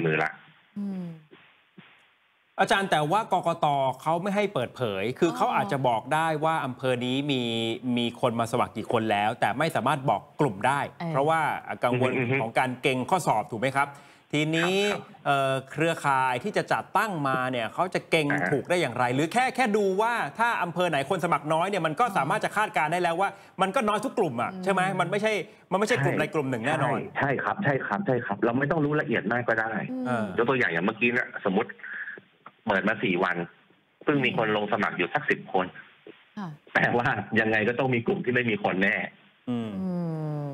อาจารย์แต่ว่ากกต.เขาไม่ให้เปิดเผยคือเขาอาจจะบอกได้ว่าอำเภอนี้มีคนมาสมัครกี่คนแล้วแต่ไม่สามารถบอกกลุ่มได้เพราะว่ากังวลของการเก่งข้อสอบถูกไหมครับทีนี้เครือข่ายที่จะจัดตั้งมาเนี่ยเขาจะเก่งถูกได้อย่างไรหรือแค่ดูว่าถ้าอำเภอไหนคนสมัครน้อยเนี่ยมันก็สามารถจะคาดการได้แล้วว่ามันก็น้อยทุกกลุ่มอ่ะใช่ไหมมันไม่ใช่กลุ่มใดกลุ่มหนึ่งแน่นอนใช่ครับเราไม่ต้องรู้ละเอียดมากก็ได้ยกตัวอย่างเมื่อกี้นะสมมติเปิดมา4 วันเพิ่งมีคนลงสมัครอยู่สัก10 คนแปลว่ายังไงก็ต้องมีกลุ่มที่ไม่มีคนแน่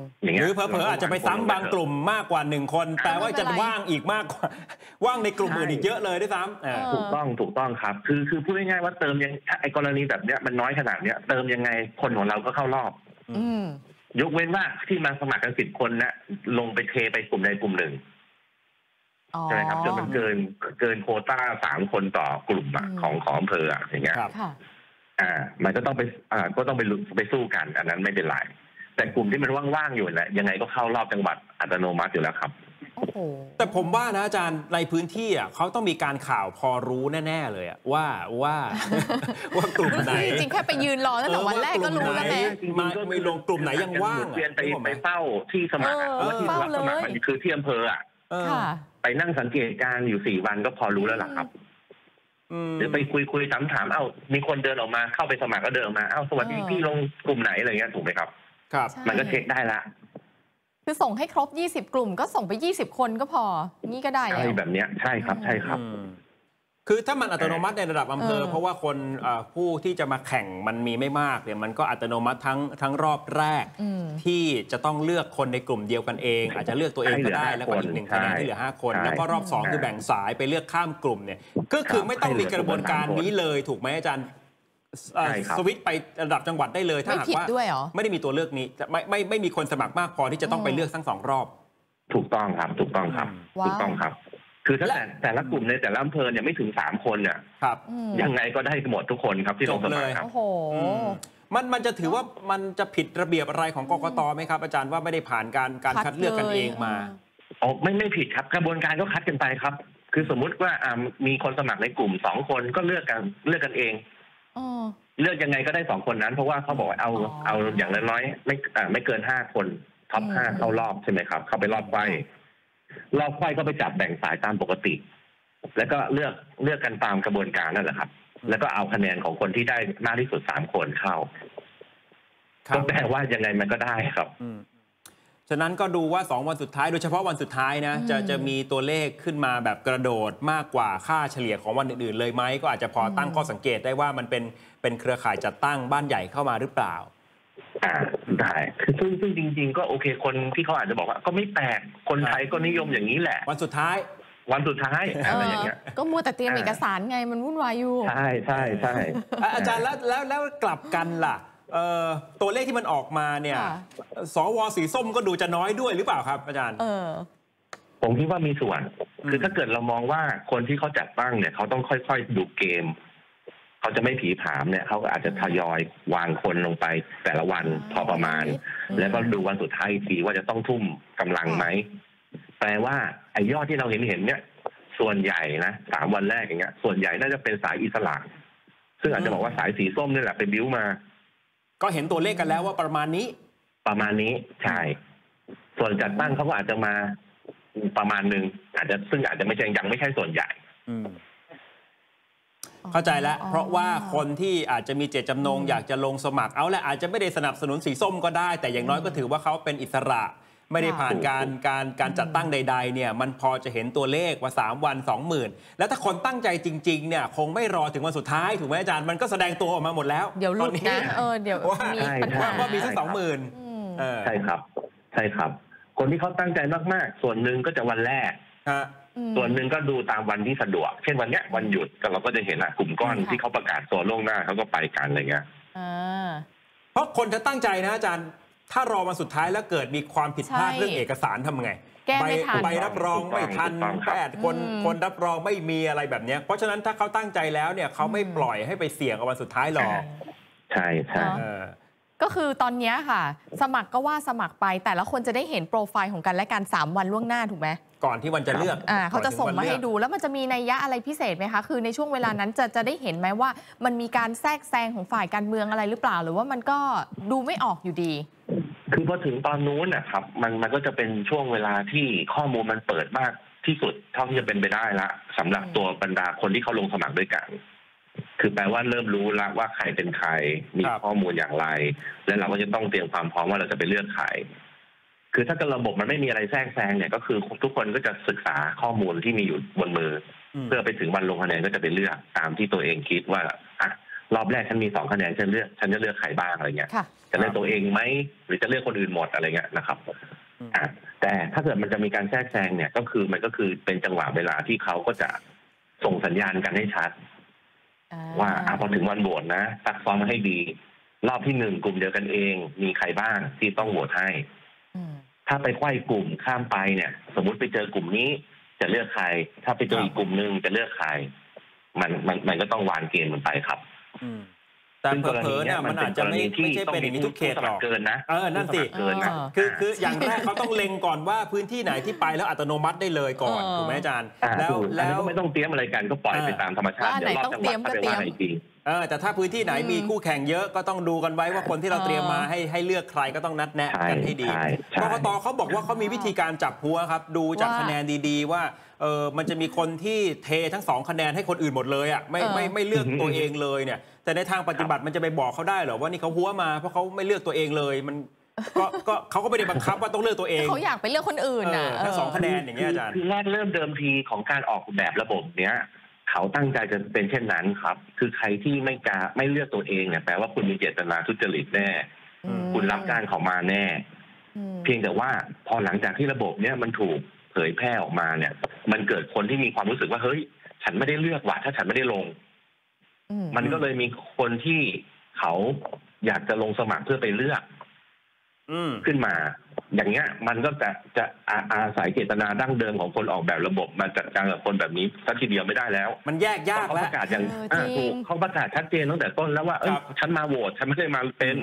อย่างเงี้หยรือเผลอๆอาจจะไปซ้ำบางกลุ่มมากกว่า1 คนแต่ว่าจะว่างอีกมากกว่าว่างในกลุ่มอื่นอีกเยอะเลยด้วยซ้ำถูกต้องครับคือพูดง่ายๆว่าเติมยังไอ้กรณีแบบเนี้ยมันน้อยขนาดเนี้ยเติมยังไงคนของเราก็เข้ารอบยกเว้นว่าที่มาสมัครกัน10 คนนะลงไปเทไปกลุ่มใดกลุ่มหนึ่งใช่ไหมครับจนมันเกินโควต้า3 คนต่อกลุ่มของอำเภออย่างเงี้ยมันก็ต้องไปสู้กันอันนั้นไม่เป็นไรแต่กลุ่มที่มันว่างๆอยู่นะยังไงก็เข้ารอบจังหวัดอัตโนมัติอยู่แล้วครับแต่ผมว่านะอาจารย์ในพื้นที่เขาต้องมีการข่าวพอรู้แน่ๆเลยว่ากลุ่มไหนจริงๆแค่ไปยืนรอตั้งแต่วันแรกก็รู้แล้วแหละไม่ลงกลุ่มไหนยังว่างเปลี่ยนไปเฝ้าที่สมัครว่าที่รับสมัครมันคือที่อำเภอไปนั่งสังเกตการอยู่4 วันก็พอรู้แล้วล่ะครับหรือไปคุยถามมีคนเดินออกมาเข้าไปสมัครก็เดินออกมาสวัสดีพี่ลงกลุ่มไหนอะไรเงี้ยถูกไหมครับครับมันก็เช็คได้ละคือส่งให้ครบ20 กลุ่มก็ส่งไป20 คนก็พอนี่ก็ได้แล้วอะไรแบบเนี้ยใช่ครับคือถ้ามันอัตโนมัติในระดับอำเภอเพราะว่าคนผู้ที่จะมาแข่งมันมีไม่มากเนี่ยมันก็อัตโนมัติทั้งรอบแรกที่จะต้องเลือกคนในกลุ่มเดียวกันเองอาจจะเลือกตัวเองก็ได้แล้วก็อีก1 คะแนนที่เหลือ5 คนแล้วก็รอบ2คือแบ่งสายไปเลือกข้ามกลุ่มเนี่ยก็คือไม่ต้องมีกระบวนการนี้เลยถูกไหมอาจารย์สวิตไประดับจังหวัดได้เลยถ้าหากว่าไม่ได้มีตัวเลือกนี้ไม่มีคนสมัครมากพอที่จะต้องไปเลือกทั้ง2 รอบถูกต้องครับคือถ้าแต่ละกลุ่มในแต่ละอำเภอเนี่ยไม่ถึง3 คนเนี่ยยังไงก็ได้หมดทุกคนครับที่ลงสมัครครับโอ้โหมันจะถือว่ามันจะผิดระเบียบอะไรของกกต.ไหมครับอาจารย์ว่าไม่ได้ผ่านการคัดเลือกกันเองมาไม่ผิดครับกระบวนการก็คัดกันไปครับคือสมมุติว่ามีคนสมัครในกลุ่ม2 คนก็เลือกกันเองเลือกยังไงก็ได้2 คนนั้นเพราะว่าเขาบอกเอาอย่างน้อยไม่เกิน5 คนท็อป5เข้ารอบใช่ไหมครับเข้าไปรอบไฟก็ไปจับแบ่งสายตามปกติแล้วก็เลือกกันตามกระบวนการนั่นแหละครับแล้วก็เอาคะแนนของคนที่ได้มากที่สุด3 คนเข้าก็แปลว่ายังไงมันก็ได้ครับฉะนั้นก็ดูว่า2 วันสุดท้ายโดยเฉพาะวันสุดท้ายนะจะมีตัวเลขขึ้นมาแบบกระโดดมากกว่าค่าเฉลี่ยของวันอื่นๆเลยไหมก็อาจจะพอตั้งข้อสังเกตได้ว่ามันเป็นเครือข่ายจัดตั้งบ้านใหญ่เข้ามาหรือเปล่าได้ซึ่งจริงๆก็โอเคคนที่เขาอาจจะบอกว่าก็ไม่แปลกคนไทยก็นิยมอย่างนี้แหละวันสุดท้ายอะไรอย่างเงี้ยก็มัวแต่เตรียมเอกสารไงมันวุ่นวายอยู่ใช่อาจารย์แล้วกลับกันล่ะตัวเลขที่มันออกมาเนี่ยสว.สีส้มก็ดูจะน้อยด้วยหรือเปล่าครับอาจารย์ผมคิดว่ามีส่วนคือถ้าเกิดเรามองว่าคนที่เขาจัดตั้งเนี่ยเขาต้องค่อยๆดูเกมเขาจะไม่ผีผามเนี่ยเขาก็อาจจะทยอยวางคนลงไปแต่ละวันพอประมาณแล้วก็ดูวันสุดท้ายทีว่าจะต้องทุ่มกำลังไหมแปลว่าไอ้ยอดที่เราเห็นเนี่ยส่วนใหญ่นะ3 วันแรกอย่างเงี้ยส่วนใหญ่น่าจะเป็นสายอิสระซึ่งอาจจะบอกว่าสายสีส้มนี่แหละไปบิ้วมาก็เห็นตัวเลขกันแล้วว่าประมาณนี้ใช่ส่วนจัดตั้งเขาก็อาจจะมาประมาณนึงซึ่งอาจจะไม่ใช่ยังไม่ใช่ส่วนใหญ่เข้าใจแล้วเพราะว่าคนที่อาจจะมีเจตจำนงอยากจะลงสมัครเอาแหละอาจจะไม่ได้สนับสนุนสีส้มก็ได้แต่อย่างน้อยก็ถือว่าเขาเป็นอิสระไม่ได้ผ่านการจัดตั้งใดๆเนี่ยมันพอจะเห็นตัวเลขว่า3 วัน 20,000แล้วถ้าคนตั้งใจจริงๆเนี่ยคงไม่รอถึงวันสุดท้ายถูกไหมอาจารย์มันก็แสดงตัวออกมาหมดแล้วเดี๋ยวหลุดนะเดี๋ยวว่ามีสัก20,000 ใช่ครับคนที่เขาตั้งใจมากๆส่วนหนึ่งก็จะวันแรกส่วนหนึ่งก็ดูตามวันที่สะดวกเช่นวันเนี้ยวันหยุดเราก็จะเห็นกลุ่มก้อนที่เขาประกาศตัวล่วงหน้าเขาก็ไปกันอะไรเงี้ยเพราะคนจะตั้งใจนะอาจารย์ถ้ารอวันสุดท้ายแล้วเกิดมีความผิดพลาดเรื่องเอกสารทำไงใบรับรองไม่ทันคนรับรองไม่มีอะไรแบบนี้เพราะฉะนั้นถ้าเขาตั้งใจแล้วเนี่ยเขาไม่ปล่อยให้ไปเสี่ยงเอาวันสุดท้ายหรอกใช่ก็คือตอนนี้ค่ะสมัครก็ว่าสมัครไปแต่ละคนจะได้เห็นโปรไฟล์ของกันและกัน3 วันล่วงหน้าถูกไหมก่อนที่วันจะเลือกเขาจะส่งมาให้ดูแล้วมันจะมีนัยยะอะไรพิเศษไหมคะคือในช่วงเวลานั้นจะได้เห็นไหมว่ามันมีการแทรกแซงของฝ่ายการเมืองอะไรหรือเปล่าหรือว่ามันก็ดูไม่ออกอยู่ดีคือพอถึงตอนนู้นนะครับมันก็จะเป็นช่วงเวลาที่ข้อมูลมันเปิดมากที่สุดเท่าที่จะเป็นไปได้ละสำหรับตัวบรรดาคนที่เขาลงสมัครด้วยกันคือแปลว่าเริ่มรู้แล้วว่าใครเป็นใครมีข้อมูลอย่างไรและเราก็จะต้องเตรียมความพร้อมว่าเราจะไปเลือกใครคือถ้าเกิดระบบมันไม่มีอะไรแทรกแซงเนี่ยก็คือทุกคนก็จะศึกษาข้อมูลที่มีอยู่บนมือเพื่อไปถึงวันลงคะแนนก็จะไปเลือกตามที่ตัวเองคิดว่ารอบแรกฉันมี2 คะแนนฉันจะเลือกใครบ้างอะไรเงี้ยจะเลือกตัวเองไหมหรือจะเลือกคนอื่นหมดอะไรเงี้ยนะครับแต่ถ้าเกิดมันจะมีการแทรกแซงเนี่ยมันก็คือเป็นจังหวะเวลาที่เขาก็จะส่งสัญญาณกันให้ชัดว่าพอถึงวันโหวตนะซักซ้อมให้ดีรอบที่1กลุ่มเดียวกันเองมีใครบ้างที่ต้องโหวตให้ถ้าไปไขว้กลุ่มข้ามไปเนี่ยสมมุติไปเจอกลุ่มนี้จะเลือกใครถ้าไปเจออีกกลุ่มนึงจะเลือกใครมันก็ต้องวางเกมมันไปครับแต่เผลอๆเนี่ยมันอาจจะไม่ใช่เป็นอย่างนี้ทุกเขตหรอกเกินนะนั่นสิคืออย่างแรกเขาต้องเล็งก่อนว่าพื้นที่ไหนที่ไปแล้วอัตโนมัติได้เลยก่อนถูกไหมอาจารย์แล้วไม่ต้องเตรียมอะไรกันก็ปล่อยไปตามธรรมชาติเดี๋ยวรอบจังหวัดก็ไปว่าอีกทีแต่ถ้าพื้นที่ไหนมีคู่แข่งเยอะก็ต้องดูกันไว้ว่าคนที่เราเตรียมมาให้เลือกใครก็ต้องนัดแนะกันให้ดีกกต.เขาบอกว่าเขามีวิธีการจับหัวครับดูจากคะแนนดีๆว่ามันจะมีคนที่เททั้ง2 คะแนนให้คนอื่นหมดเลยอ่ะไม่เลือกตัวเองเลยเนี่ยแต่ในทางปฏิบัติมันจะไปบอกเขาได้เหรอว่านี่เขาหัวมาเพราะเขาไม่เลือกตัวเองเลยมันก็เขาก็ไม่ได้บังคับว่าต้องเลือกตัวเองเขาอยากไปเลือกคนอื่นนะทั้ง2 คะแนนอย่างเงี้ยอาจารย์คือแรกเริ่มเดิมทีของการออกแบบระบบเนี้ยเขาตั้งใจจะเป็นเช่นนั้นครับคือใครที่ไม่เลือกตัวเองเนี่ยแปลว่าคุณมีเจตนาทุจริตแน่คุณรับจ้างเขามาแน่เพียงแต่ว่าพอหลังจากที่ระบบเนี้ยมันถูกเผยแพร่ออกมาเนี่ยมันเกิดคนที่มีความรู้สึกว่าเฮ้ยฉันไม่ได้เลือกว่ะถ้าฉันไม่ได้ลงมันก็เลยมีคนที่เขาอยากจะลงสมัครเพื่อไปเลือกขึ้นมาอย่างเงี้ยมันก็จะอาศัยเจตนาดั้งเดิมของคนออกแบบระบบมาจัดการกับคนแบบนี้สักทีเดียวไม่ได้แล้วมันแยกยากแล้วเขาประกาศอย่างถูกเขาประกาศชัดเจนตั้งแต่ต้นแล้วว่าฉันมาโหวตฉันไม่ได้มาเป็น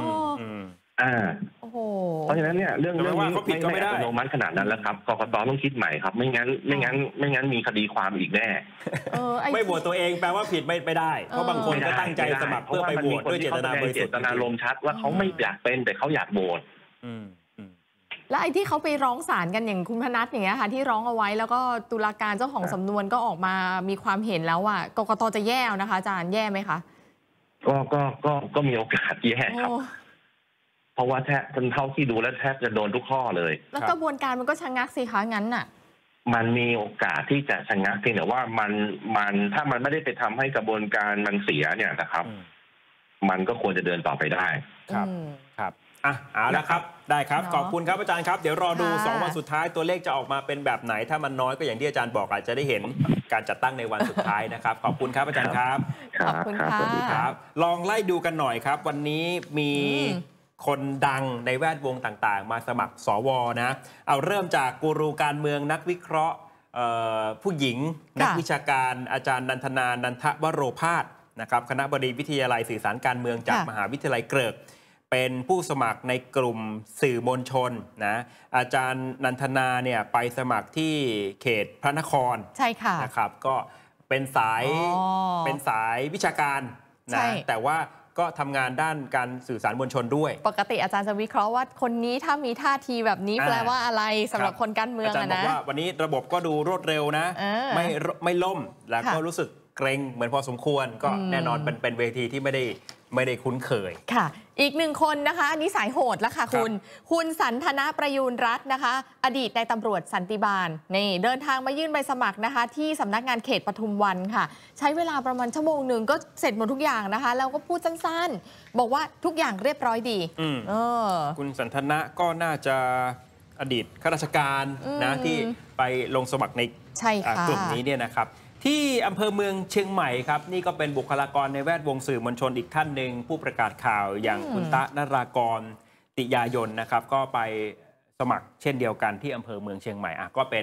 เพราะฉะนั้นเนี่ยเรื่องนี้ไม่อัตโนมัติขนาดนั้นแล้วครับกกต.ต้องคิดใหม่ครับไม่งั้นมีคดีความอีกแน่ไม่โหวตตัวเองแปลว่าผิดไม่ได้เพราะบางคนก็ตั้งใจสมัครเพื่อไปโหวตด้วยเจตนาบริสุทธิ์เจตนาลมชัดว่าเขาไม่อยากเป็นแต่เขาอยากโหวตแล้วไอ้ที่เขาไปร้องศาลกันอย่างคุณพนัสอย่างเงี้ยค่ะที่ร้องเอาไว้แล้วก็ตุลาการเจ้าของสำนวนก็ออกมามีความเห็นแล้วว่ากกต.จะแย่นะคะอาจารย์แย่ไหมคะก็มีโอกาสแย่ครับเพราะว่าเท่าที่ดูแล้วแทบจะโดนทุกข้อเลยแล้วกระบวนการมันก็ชะงักสิคะงั้นน่ะมันมีโอกาสที่จะชะงักเพียงแต่ว่ามันถ้ามันไม่ได้ไปทำให้กระบวนการมันเสียเนี่ยนะครับมันก็ควรจะเดินต่อไปได้ครับเอาละครับได้ครับขอบคุณครับอาจารย์ครับเดี๋ยวรอดู2 วันสุดท้ายตัวเลขจะออกมาเป็นแบบไหนถ้ามันน้อยก็อย่างที่อาจารย์บอกอาจจะได้เห็นการจัดตั้งในวันสุดท้ายนะครับขอบคุณครับอาจารย์ครับขอบคุณค่ะลองไล่ดูกันหน่อยครับวันนี้มีคนดังในแวดวงต่างๆมาสมัครสวนะเอาเริ่มจากกูรูการเมืองนักวิเคราะห์ผู้หญิงนักวิชาการอาจารย์นันทนานันทวโรภาสนะครับคณะบดีวิทยาลัยสื่อสารการเมืองจากมหาวิทยาลัยเกริกเป็นผู้สมัครในกลุ่มสื่อมวลชนนะอาจารย์นันทนาเนี่ยไปสมัครที่เขตพระนครใช่ค่ะนะครับก็เป็นสายวิชาการนะแต่ว่าก็ทำงานด้านการสื่อสารมวลชนด้วยปกติอาจารย์จะวิเคราะห์ว่าคนนี้ถ้ามีท่าทีแบบนี้แปลว่าอะไรสำหรับคนการเมืองนะอาจารย์บอกว่าวันนี้ระบบก็ดูรวดเร็วนะไม่ล่มแล้วก็รู้สึกเกรงเหมือนพอสมควรก็แน่นอนเป็นเวทีที่ไม่ได้คุ้นเคยค่ะอีก1 คนนะคะอันนี้สายโหดแล้วค่ะคุณสันทนาประยูรรัตน์นะคะอดีตนายตำรวจสันติบาลนี่เดินทางมายื่นใบสมัครนะคะที่สำนักงานเขตปทุมวันค่ะใช้เวลาประมาณ1 ชั่วโมงก็เสร็จหมดทุกอย่างนะคะแล้วก็พูดสั้นๆบอกว่าทุกอย่างเรียบร้อยดีคุณสันทนาก็น่าจะอดีตข้าราชการนะที่ไปลงสมัครในกลุ่มนี้เนี่ยนะครับที่อำเภอเมืองเชียงใหม่ครับนี่ก็เป็นบุคลากรในแวดวงสื่อมวลชนอีกท่านหนึ่งผู้ประกาศข่าวอย่างคุณตะนรากรติยายนนะครับก็ไปสมัครเช่นเดียวกันที่อำเภอเมืองเชียงใหม่ก็เป็น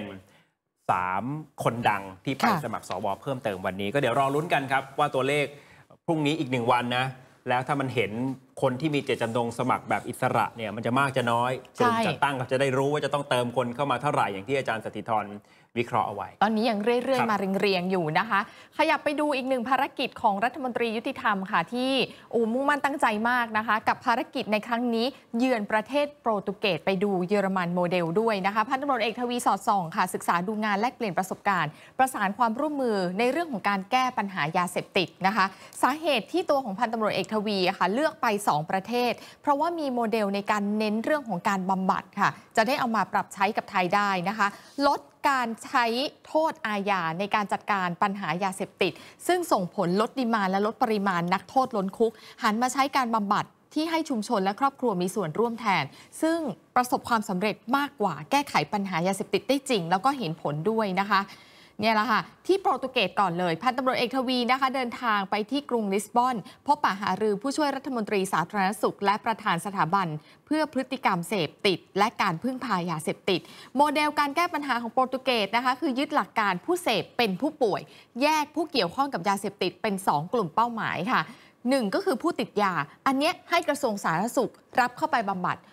3 คนดังที่ไปสมัครสวเพิ่มเติมวันนี้ก็เดี๋ยวรอลุ้นกันครับว่าตัวเลขพรุ่งนี้อีก1 วันนะแล้วถ้ามันเห็นคนที่มีเจตจำนงสมัครแบบอิสระเนี่ยมันจะมากจะน้อยกลุ่มจัดตั้งก็จะได้รู้ว่าจะต้องเติมคนเข้ามาเท่าไหร่อย่างที่อาจารย์สถิธรวิเคราะห์เอาไว้ตอนนี้ยังเรื่อยๆมาเรียงๆอยู่นะคะขยับไปดูอีก1 ภารกิจของรัฐมนตรียุติธรรมค่ะที่มุ่งมั่นตั้งใจมากนะคะกับภารกิจในครั้งนี้เยือนประเทศโปรตุเกสไปดูเยอรมันโมเดลด้วยนะคะพันตำรวจเอกทวีสอดส่องค่ะศึกษาดูงานแลกเปลี่ยนประสบการณ์ประสานความร่วมมือในเรื่องของการแก้ปัญหายาเสพติดนะคะสาเหตุที่ตัวของพันตำรวจเอกทวีค่ะเลือกไป2 ประเทศเพราะว่ามีโมเดลในการเน้นเรื่องของการบำบัดค่ะจะได้เอามาปรับใช้กับไทยได้นะคะลดการใช้โทษอาญาในการจัดการปัญหายาเสพติดซึ่งส่งผลลดดีมานด์และลดปริมาณนักโทษล้นคุกหันมาใช้การบำบัดที่ให้ชุมชนและครอบครัวมีส่วนร่วมแทนซึ่งประสบความสำเร็จมากกว่าแก้ไขปัญหายาเสพติดได้จริงแล้วก็เห็นผลด้วยนะคะเนี่ยแหละค่ะที่โปรตุเกสก่อนเลยพันตำรวจเอกทวีนะคะเดินทางไปที่กรุงลิสบอนพบปะหารือผู้ช่วยรัฐมนตรีสาธารณสุขและประธานสถาบันเพื่อพฤติกรรมเสพติดและการพึ่งพายาเสพติดโมเดลการแก้ปัญหาของโปรตุเกสนะคะคือยึดหลักการผู้เสพเป็นผู้ป่วยแยกผู้เกี่ยวข้องกับยาเสพติดเป็น2กลุ่มเป้าหมายค่ะ1ก็คือผู้ติดยาอันนี้ให้กระทรวงสาธารณสุขรับเข้าไปบำบัด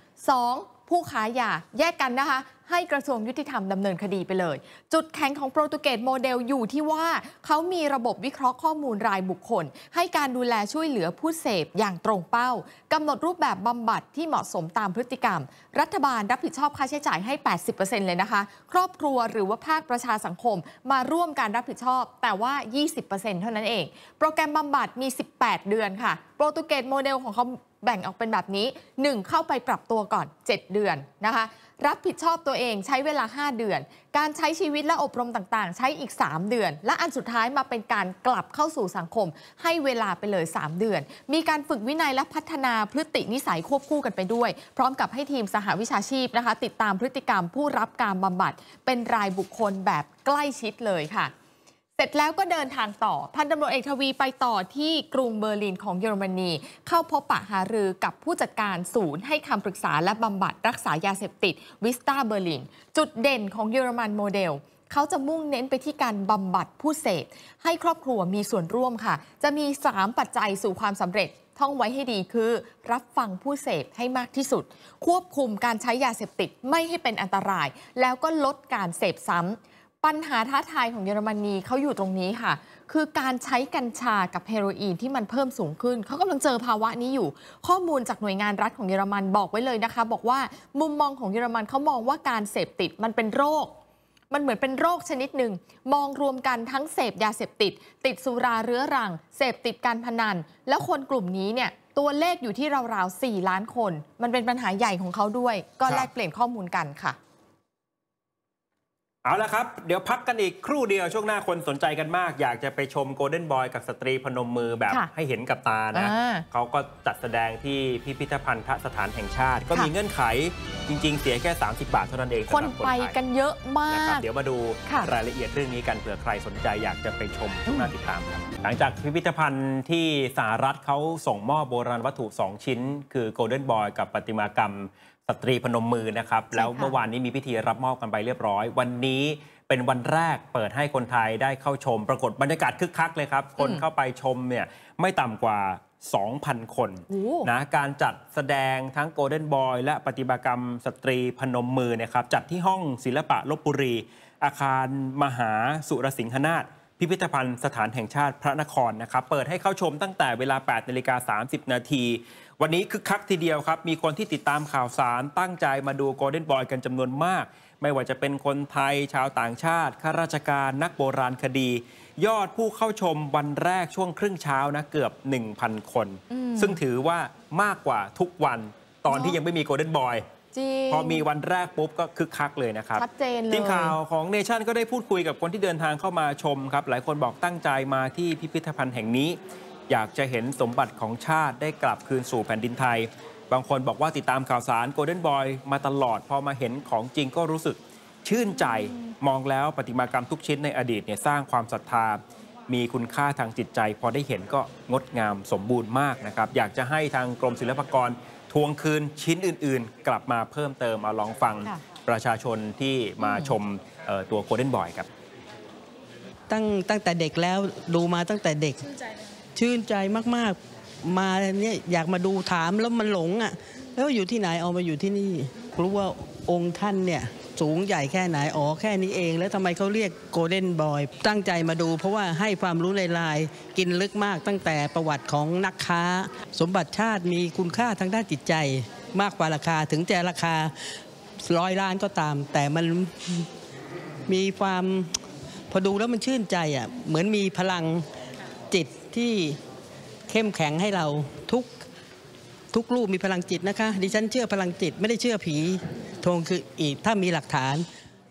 2ผู้ค้ายาแยกกันนะคะให้กระทรวงยุติธรรมดำเนินคดีไปเลยจุดแข็งของโปรตุเกสโมเดลอยู่ที่ว่าเขามีระบบวิเคราะห์ข้อมูลรายบุคคลให้การดูแลช่วยเหลือผู้เสพอย่างตรงเป้ากำหนดรูปแบบบำบัดที่เหมาะสมตามพฤติกรรมรัฐบาลรับผิดชอบค่าใช้จ่ายให้ 80% เลยนะคะครอบครัวหรือว่าภาคประชาสังคมมาร่วมการรับผิดชอบแต่ว่า 20% เท่านั้นเองโปรแกรมบำบัดมี18 เดือนค่ะโปรตุเกสโมเดลของเขาแบ่งออกเป็นแบบนี้1เข้าไปปรับตัวก่อน7เดือนนะคะรับผิดชอบตัวเองใช้เวลา5เดือนการใช้ชีวิตและอบรมต่างๆใช้อีก3เดือนและอันสุดท้ายมาเป็นการกลับเข้าสู่สังคมให้เวลาไปเลย3เดือนมีการฝึกวินัยและพัฒนาพฤตินิสัยควบคู่กันไปด้วยพร้อมกับให้ทีมสหวิชาชีพนะคะติดตามพฤติกรรมผู้รับการบำบัดเป็นรายบุคคลแบบใกล้ชิดเลยค่ะเสร็จแล้วก็เดินทางต่อพันตำรวจเอกทวีไปต่อที่กรุงเบอร์ลินของเยอรมนีเข้าพบปะหารือกับผู้จัดการศูนย์ให้คำปรึกษาและบำบัดรักษายาเสพติดวิสตาเบอร์ลินจุดเด่นของเยอรมันโมเดลเขาจะมุ่งเน้นไปที่การบำบัดผู้เสพให้ครอบครัวมีส่วนร่วมค่ะจะมี3ปัจจัยสู่ความสำเร็จท่องไว้ให้ดีคือรับฟังผู้เสพให้มากที่สุดควบคุมการใช้ยาเสพติดไม่ให้เป็นอันตรายแล้วก็ลดการเสพซ้ำปัญหาท้าทายของเยอรมนีเขาอยู่ตรงนี้ค่ะคือการใช้กัญชากับเฮโรอีนที่มันเพิ่มสูงขึ้นเขากำลังเจอภาวะนี้อยู่ข้อมูลจากหน่วยงานรัฐของเยอรมันบอกไว้เลยนะคะบอกว่ามุมมองของเยอรมันเขามองว่าการเสพติดมันเป็นโรคมันเหมือนเป็นโรคชนิดหนึ่งมองรวมกันทั้งเสพยาเสพติดติดสุราเรื้อรังเสพติดการพนันแล้วคนกลุ่มนี้เนี่ยตัวเลขอยู่ที่ราวๆ4 ล้านคนมันเป็นปัญหาใหญ่ของเขาด้วยก็แลกเปลี่ยนข้อมูลกันค่ะเอาละครับเดี๋ยวพักกันอีกครู่เดียวช่วงหน้าคนสนใจกันมากอยากจะไปชมโกลเด้นบอยกับสตรีพนมมือแบบให้เห็นกับตานะเขาก็จัดแสดงที่พิพิธภัณฑสถานแห่งชาติก็มีเงื่อนไขจริงๆเสียแค่30 บาทเท่านั้นเองคนไปกันเยอะมากเดี๋ยวมาดูรายละเอียดเรื่องนี้กันเผื่อใครสนใจอยากจะไปชมช่วงหน้าติดตามครับหลังจากพิพิธภัณฑ์ที่สหรัฐเขาส่งมอบโบราณวัตถุ2ชิ้นคือโกลเด้นบอยกับประติมากรรมสตรีพนมมือนะครับแล้วเมื่อวานนี้มีพิธีรับมอบกันไปเรียบร้อยวันนี้เป็นวันแรกเปิดให้คนไทยได้เข้าชมปรากฏบรรยากาศคึกคักเลยครับคนเข้าไปชมเนี่ยไม่ต่ำกว่า 2,000 คนนะการจัดแสดงทั้งโกลเด้นบอยและประติมากรรมสตรีพนมมือนะครับจัดที่ห้องศิลปะลพบุรีอาคารมหาสุรสิงหนาถพิพิธภัณฑ์สถานแห่งชาติพระนครนะครับเปิดให้เข้าชมตั้งแต่เวลา 8:30 น.วันนี้คึกคักทีเดียวครับมีคนที่ติดตามข่าวสารตั้งใจมาดูโกลเด้นบอยกันจำนวนมากไม่ว่าจะเป็นคนไทยชาวต่างชาติข้าราชการนักโบราณคดียอดผู้เข้าชมวันแรกช่วงครึ่งเช้านะเกือบ 1,000 คนซึ่งถือว่ามากกว่าทุกวันตอนที่ยังไม่มีโกลเด้นบอยพอมีวันแรกปุ๊บก็คึกคักเลยนะครับชัดเจนเลยทีมข่าวของเนชั่นก็ได้พูดคุยกับคนที่เดินทางเข้ามาชมครับหลายคนบอกตั้งใจมาที่พิพิธภัณฑ์แห่งนี้อยากจะเห็นสมบัติของชาติได้กลับคืนสู่แผ่นดินไทยบางคนบอกว่าติดตามข่าวสารโกลเด้นบอยมาตลอดพอมาเห็นของจริงก็รู้สึกชื่นใจมองแล้วประติมากรรมทุกชิ้นในอดีตเนี่ยสร้างความศรัทธามีคุณค่าทางจิตใจพอได้เห็นก็งดงามสมบูรณ์มากนะครับอยากจะให้ทางกรมศิลปากรทวงคืนชิ้นอื่นๆกลับมาเพิ่มเติมมาลองฟังประชาชนที่มาชมตัวโกลเด้นบอยครับตั้งแต่เด็กแล้วดูมาตั้งแต่เด็กชื่นใจมากๆมาเนี่ยอยากมาดูถามแล้วมันหลงอ่ะแล้วอยู่ที่ไหนเอามาอยู่ที่นี่รู้ว่าองค์ท่านเนี่ยสูงใหญ่แค่ไหนอ๋อแค่นี้เองแล้วทำไมเขาเรียกโกลเด้นบอยตั้งใจมาดูเพราะว่าให้ความรู้ลายๆกินลึกมากตั้งแต่ประวัติของนักค้าสมบัติชาติมีคุณค่าทางด้านจิตใจมากกว่าราคาถึงจะราคา100 ล้านก็ตามแต่มันมีความพอดูแล้วมันชื่นใจอ่ะเหมือนมีพลังจิตที่เข้มแข็งให้เราทุกรูปมีพลังจิตนะคะดิฉันเชื่อพลังจิตไม่ได้เชื่อผีทงคืออีกถ้ามีหลักฐาน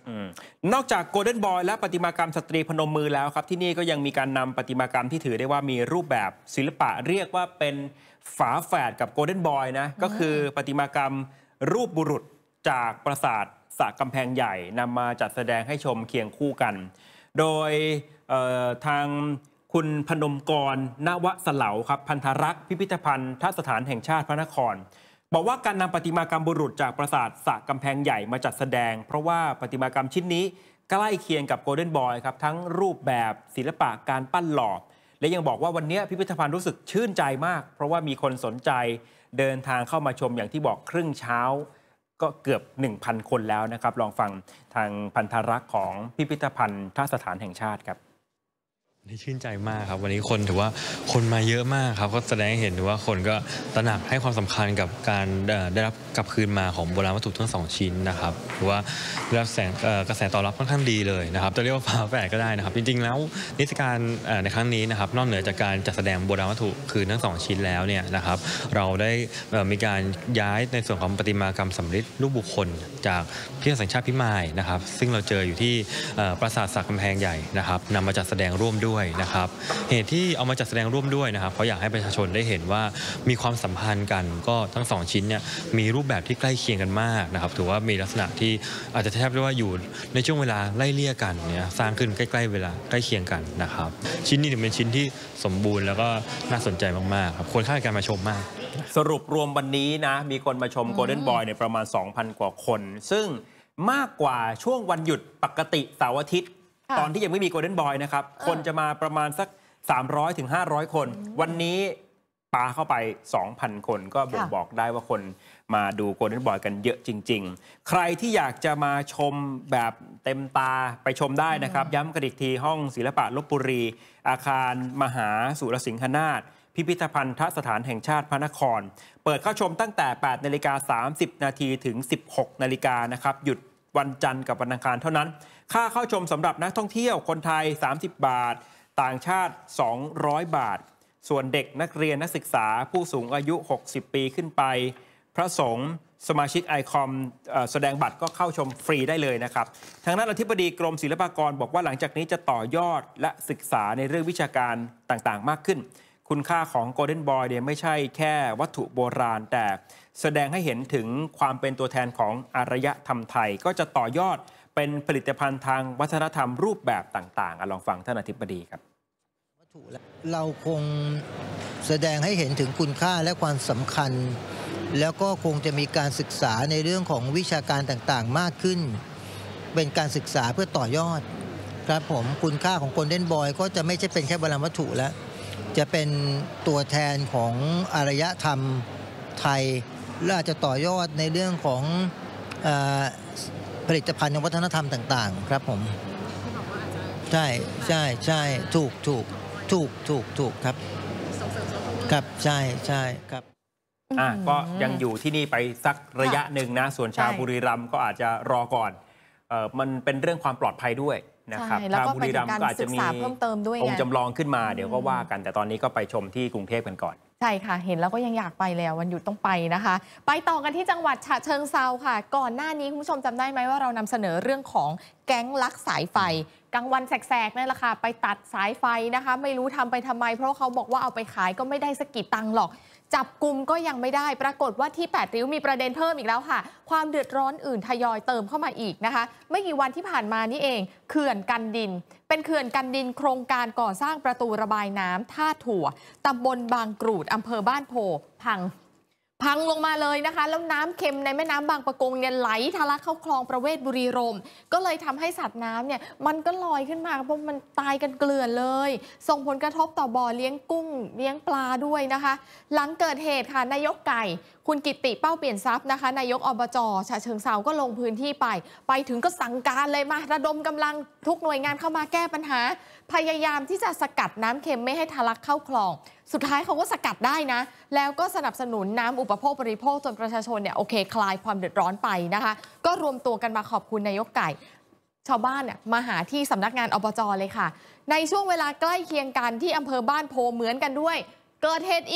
นอกจากโกลเด้นบอยและประติมากรรมสตรีพนมมือแล้วครับที่นี่ก็ยังมีการนำประติมากรรมที่ถือได้ว่ามีรูปแบบศิลปะเรียกว่าเป็นฝาแฝดกับโกลเด้นบอยนะก็คือประติมากรรมรูปบุรุษจากปราสาทสระกำแพงใหญ่นำมาจัดแสดงให้ชมเคียงคู่กันโดยทางคุณพนมกรณวสเหลาครับพันธรักษ์พิพิธภัณฑ์สถานแห่งชาติพระนครบอกว่าการนำประติมากรรมบุรุษจากปราสาทสระกำแพงใหญ่มาจัดแสดงเพราะว่าประติมากรรมชิ้นนี้ใกล้เคียงกับโกลเด้นบอยครับทั้งรูปแบบศิลปะการปั้นหล่อและยังบอกว่าวันนี้พิพิธภัณฑ์รู้สึกชื่นใจมากเพราะว่ามีคนสนใจเดินทางเข้ามาชมอย่างที่บอกครึ่งเช้าก็เกือบ 1,000 คนแล้วนะครับลองฟังทางพันธรักษ์ของพิพิธภัณฑ์สถานแห่งชาติครับนี่ชื่นใจมากครับวันนี้คนถือว่าคนมาเยอะมากครับก็แสดงให้เห็นว่าคนก็ตระหนักให้ความสำคัญกับการได้รับกลับคืนมาของโบราณวัตถุทั้ง2ชิ้นนะครับหรือว่าได้รับกระแสตอบรับค่อนข้างดีเลยนะครับจะเรียกว่าฝาแฝดก็ได้นะครับจริงๆแล้วนิทรรศการในครั้งนี้นะครับนอกเหนือจากการจัดแสดงโบราณวัตถุคืนทั้ง2ชิ้นแล้วเนี่ยนะครับเราได้มีการย้ายในส่วนของประติมากรรมสำริดรูปบุคคลจากพิพิธภัณฑ์แห่งชาติพิมายนะครับซึ่งเราเจออยู่ที่ปราสาทสระกำแพงใหญ่นะครับนำมาจัดแสดงร่วมด้วยนะครับเหตุที่เอามาจัดแสดงร่วมด้วยนะครับเขาอยากให้ประชาชนได้เห็นว่ามีความสัมพันธ์กันก็ทั้ง2ชิ้นเนี่ยมีรูปแบบที่ใกล้เคียงกันมากนะครับถือว่ามีลักษณะที่อาจจะแทบได้ว่าอยู่ในช่วงเวลาไล่เลี่ยกันเนี่ยสร้างขึ้นใกล้ๆเวลาใกล้เคียงกันนะครับชิ้นนี้เป็นชิ้นที่สมบูรณ์แล้วก็น่าสนใจมากๆครับควรค่าการมาชมมากสรุปรวมวันนี้นะมีคนมาชมโกลเด้นบอยในประมาณ 2,000 กว่าคนซึ่งมากกว่าช่วงวันหยุดปกติเสาร์อาทิตย์ตอนที่ยังไม่มีโกลเด้นบอยนะครับคนจะมาประมาณสัก300 ถึง 500 คนวันนี้ปาเข้าไป 2,000 คนก็บ่งบอกได้ว่าคนมาดูโกลเด้นบอยกันเยอะจริงๆใครที่อยากจะมาชมแบบเต็มตาไปชมได้นะครับย้ำกันอีกทีห้องศิลปะลพบุรีอาคารมหาสุรสิงหนาถพิพิธภัณฑ์สถานแห่งชาติพระนครเปิดเข้าชมตั้งแต่ 8:30 น.ถึง 16 น.นะครับหยุดวันจันทร์กับวันอังคารเท่านั้นค่าเข้าชมสำหรับนักท่องเที่ยวคนไทย30 บาทต่างชาติ200 บาทส่วนเด็กนักเรียนนักศึกษาผู้สูงอายุ 60 ปีขึ้นไปพระสงฆ์สมาชิกไอคอมแสดงบัตรก็เข้าชมฟรีได้เลยนะครับทางด้านอธิบดีกรมศิลปากรบอกว่าหลังจากนี้จะต่อยอดและศึกษาในเรื่องวิชาการต่างๆมากขึ้นคุณค่าของโกลเด้นบอยเนี่ยไม่ใช่แค่วัตถุโบราณแต่แสดงให้เห็นถึงความเป็นตัวแทนของอารยธรรมไทยก็จะต่อยอดเป็นผลิตภัณฑ์ทางวัฒนธรรมรูปแบบต่างๆลองฟังท่านอธิบดีครับเราคงแสดงให้เห็นถึงคุณค่าและความสำคัญแล้วก็คงจะมีการศึกษาในเรื่องของวิชาการต่างๆมากขึ้นเป็นการศึกษาเพื่อต่อยอดครับผมคุณค่าของโกลเด้นบอยก็จะไม่ใช่เป็นแค่โบราณวัตถุแล้วจะเป็นตัวแทนของอารยธรรมไทยและอาจจะต่อยอดในเรื่องของผลิตภัณฑ์วัฒนธรรมต่างๆครับผมใช่ใช่ใช่ถูกครับครับใช่ครับก็ยังอยู่ที่นี่ไปสักระยะหนึ่งนะส่วนชาวบุรีรัมย์ก็อาจจะรอก่อนมันเป็นเรื่องความปลอดภัยด้วยนะครับชาวบุรีรัมย์ก็อาจจะมีองค์จำลองขึ้นมาเดี๋ยวก็ว่ากันแต่ตอนนี้ก็ไปชมที่กรุงเทพกันก่อนใช่ค่ะเห็นแล้วก็ยังอยากไปแล้ววันหยุดต้องไปนะคะไปต่อกันที่จังหวัดฉะเชิงเทราค่ะก่อนหน้านี้คุณผู้ชมจำได้ไหมว่าเรานำเสนอเรื่องของแก๊งลักสายไฟกลางวันแสกๆนี่แหละค่ะไปตัดสายไฟนะคะไม่รู้ทำไปทำไมเพราะเขาบอกว่าเอาไปขายก็ไม่ได้สักกี่ตังค์หรอกจับกุมก็ยังไม่ได้ปรากฏว่าที่8ริ้วมีประเด็นเพิ่มอีกแล้วค่ะความเดือดร้อนอื่นทยอยเติมเข้ามาอีกนะคะไม่กี่วันที่ผ่านมานี่เองเขื่อนกันดินเป็นเขื่อนกันดินโครงการก่อสร้างประตูระบายน้ำท่าถั่วตำบลบางกรูดอำเภอบ้านโพพังลงมาเลยนะคะแล้วน้ำเค็มในแม่น้ำบางปะกงเนี่ยไหลทะลักเข้าคลองประเวศบุรีรมย์ก็เลยทำให้สัตว์น้ำเนี่ยมันก็ลอยขึ้นมาเพราะมันตายกันเกลื่อนเลยส่งผลกระทบต่อบ่อเลี้ยงกุ้งเลี้ยงปลาด้วยนะคะหลังเกิดเหตุค่ะนายกไก่คุณกิตติเป้าเปลี่ยนทรัพย์นะคะนายกอบจ.ฉะเชิงเทราก็ลงพื้นที่ไปถึงก็สั่งการเลยมาระดมกำลังทุกหน่วยงานเข้ามาแก้ปัญหาพยายามที่จะสกัดน้ำเค็มไม่ให้ทะลักเข้าคลองสุดท้ายเขาก็สกัดได้นะแล้วก็สนับสนุนน้ำอุปโภคบริโภคจนประชาชนเนี่ยโอเคคลายความเดือดร้อนไปนะคะก็รวมตัวกันมาขอบคุณนายกไก่ชาวบ้านเนี่ยมาหาที่สำนักงานอบจ.เลยค่ะในช่วงเวลาใกล้เคียงกันที่อำเภอบ้านโพเหมือนกันด้วยเกิดเหตุอีก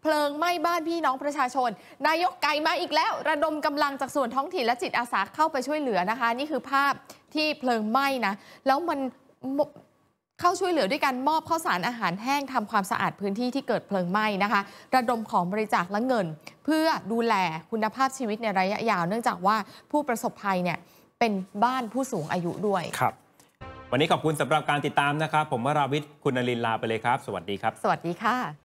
เพลิงไหม้บ้านพี่น้องประชาชนนายกไก่มาอีกแล้วระดมกำลังจากส่วนท้องถิ่นและจิตอาสาเข้าไปช่วยเหลือนะคะนี่คือภาพที่เพลิงไหม้นะแล้วมันเข้าช่วยเหลือด้วยการมอบข้าวสารอาหารแห้งทำความสะอาดพื้นที่ที่เกิดเพลิงไหม้นะคะระดมของบริจาคและเงินเพื่อดูแลคุณภาพชีวิตในระยะยาวเนื่องจากว่าผู้ประสบภัยเนี่ยเป็นบ้านผู้สูงอายุด้วยครับวันนี้ขอบคุณสำหรับการติดตามนะครับผมวราวิทย์คุณนลินลาไปเลยครับสวัสดีครับสวัสดีค่ะ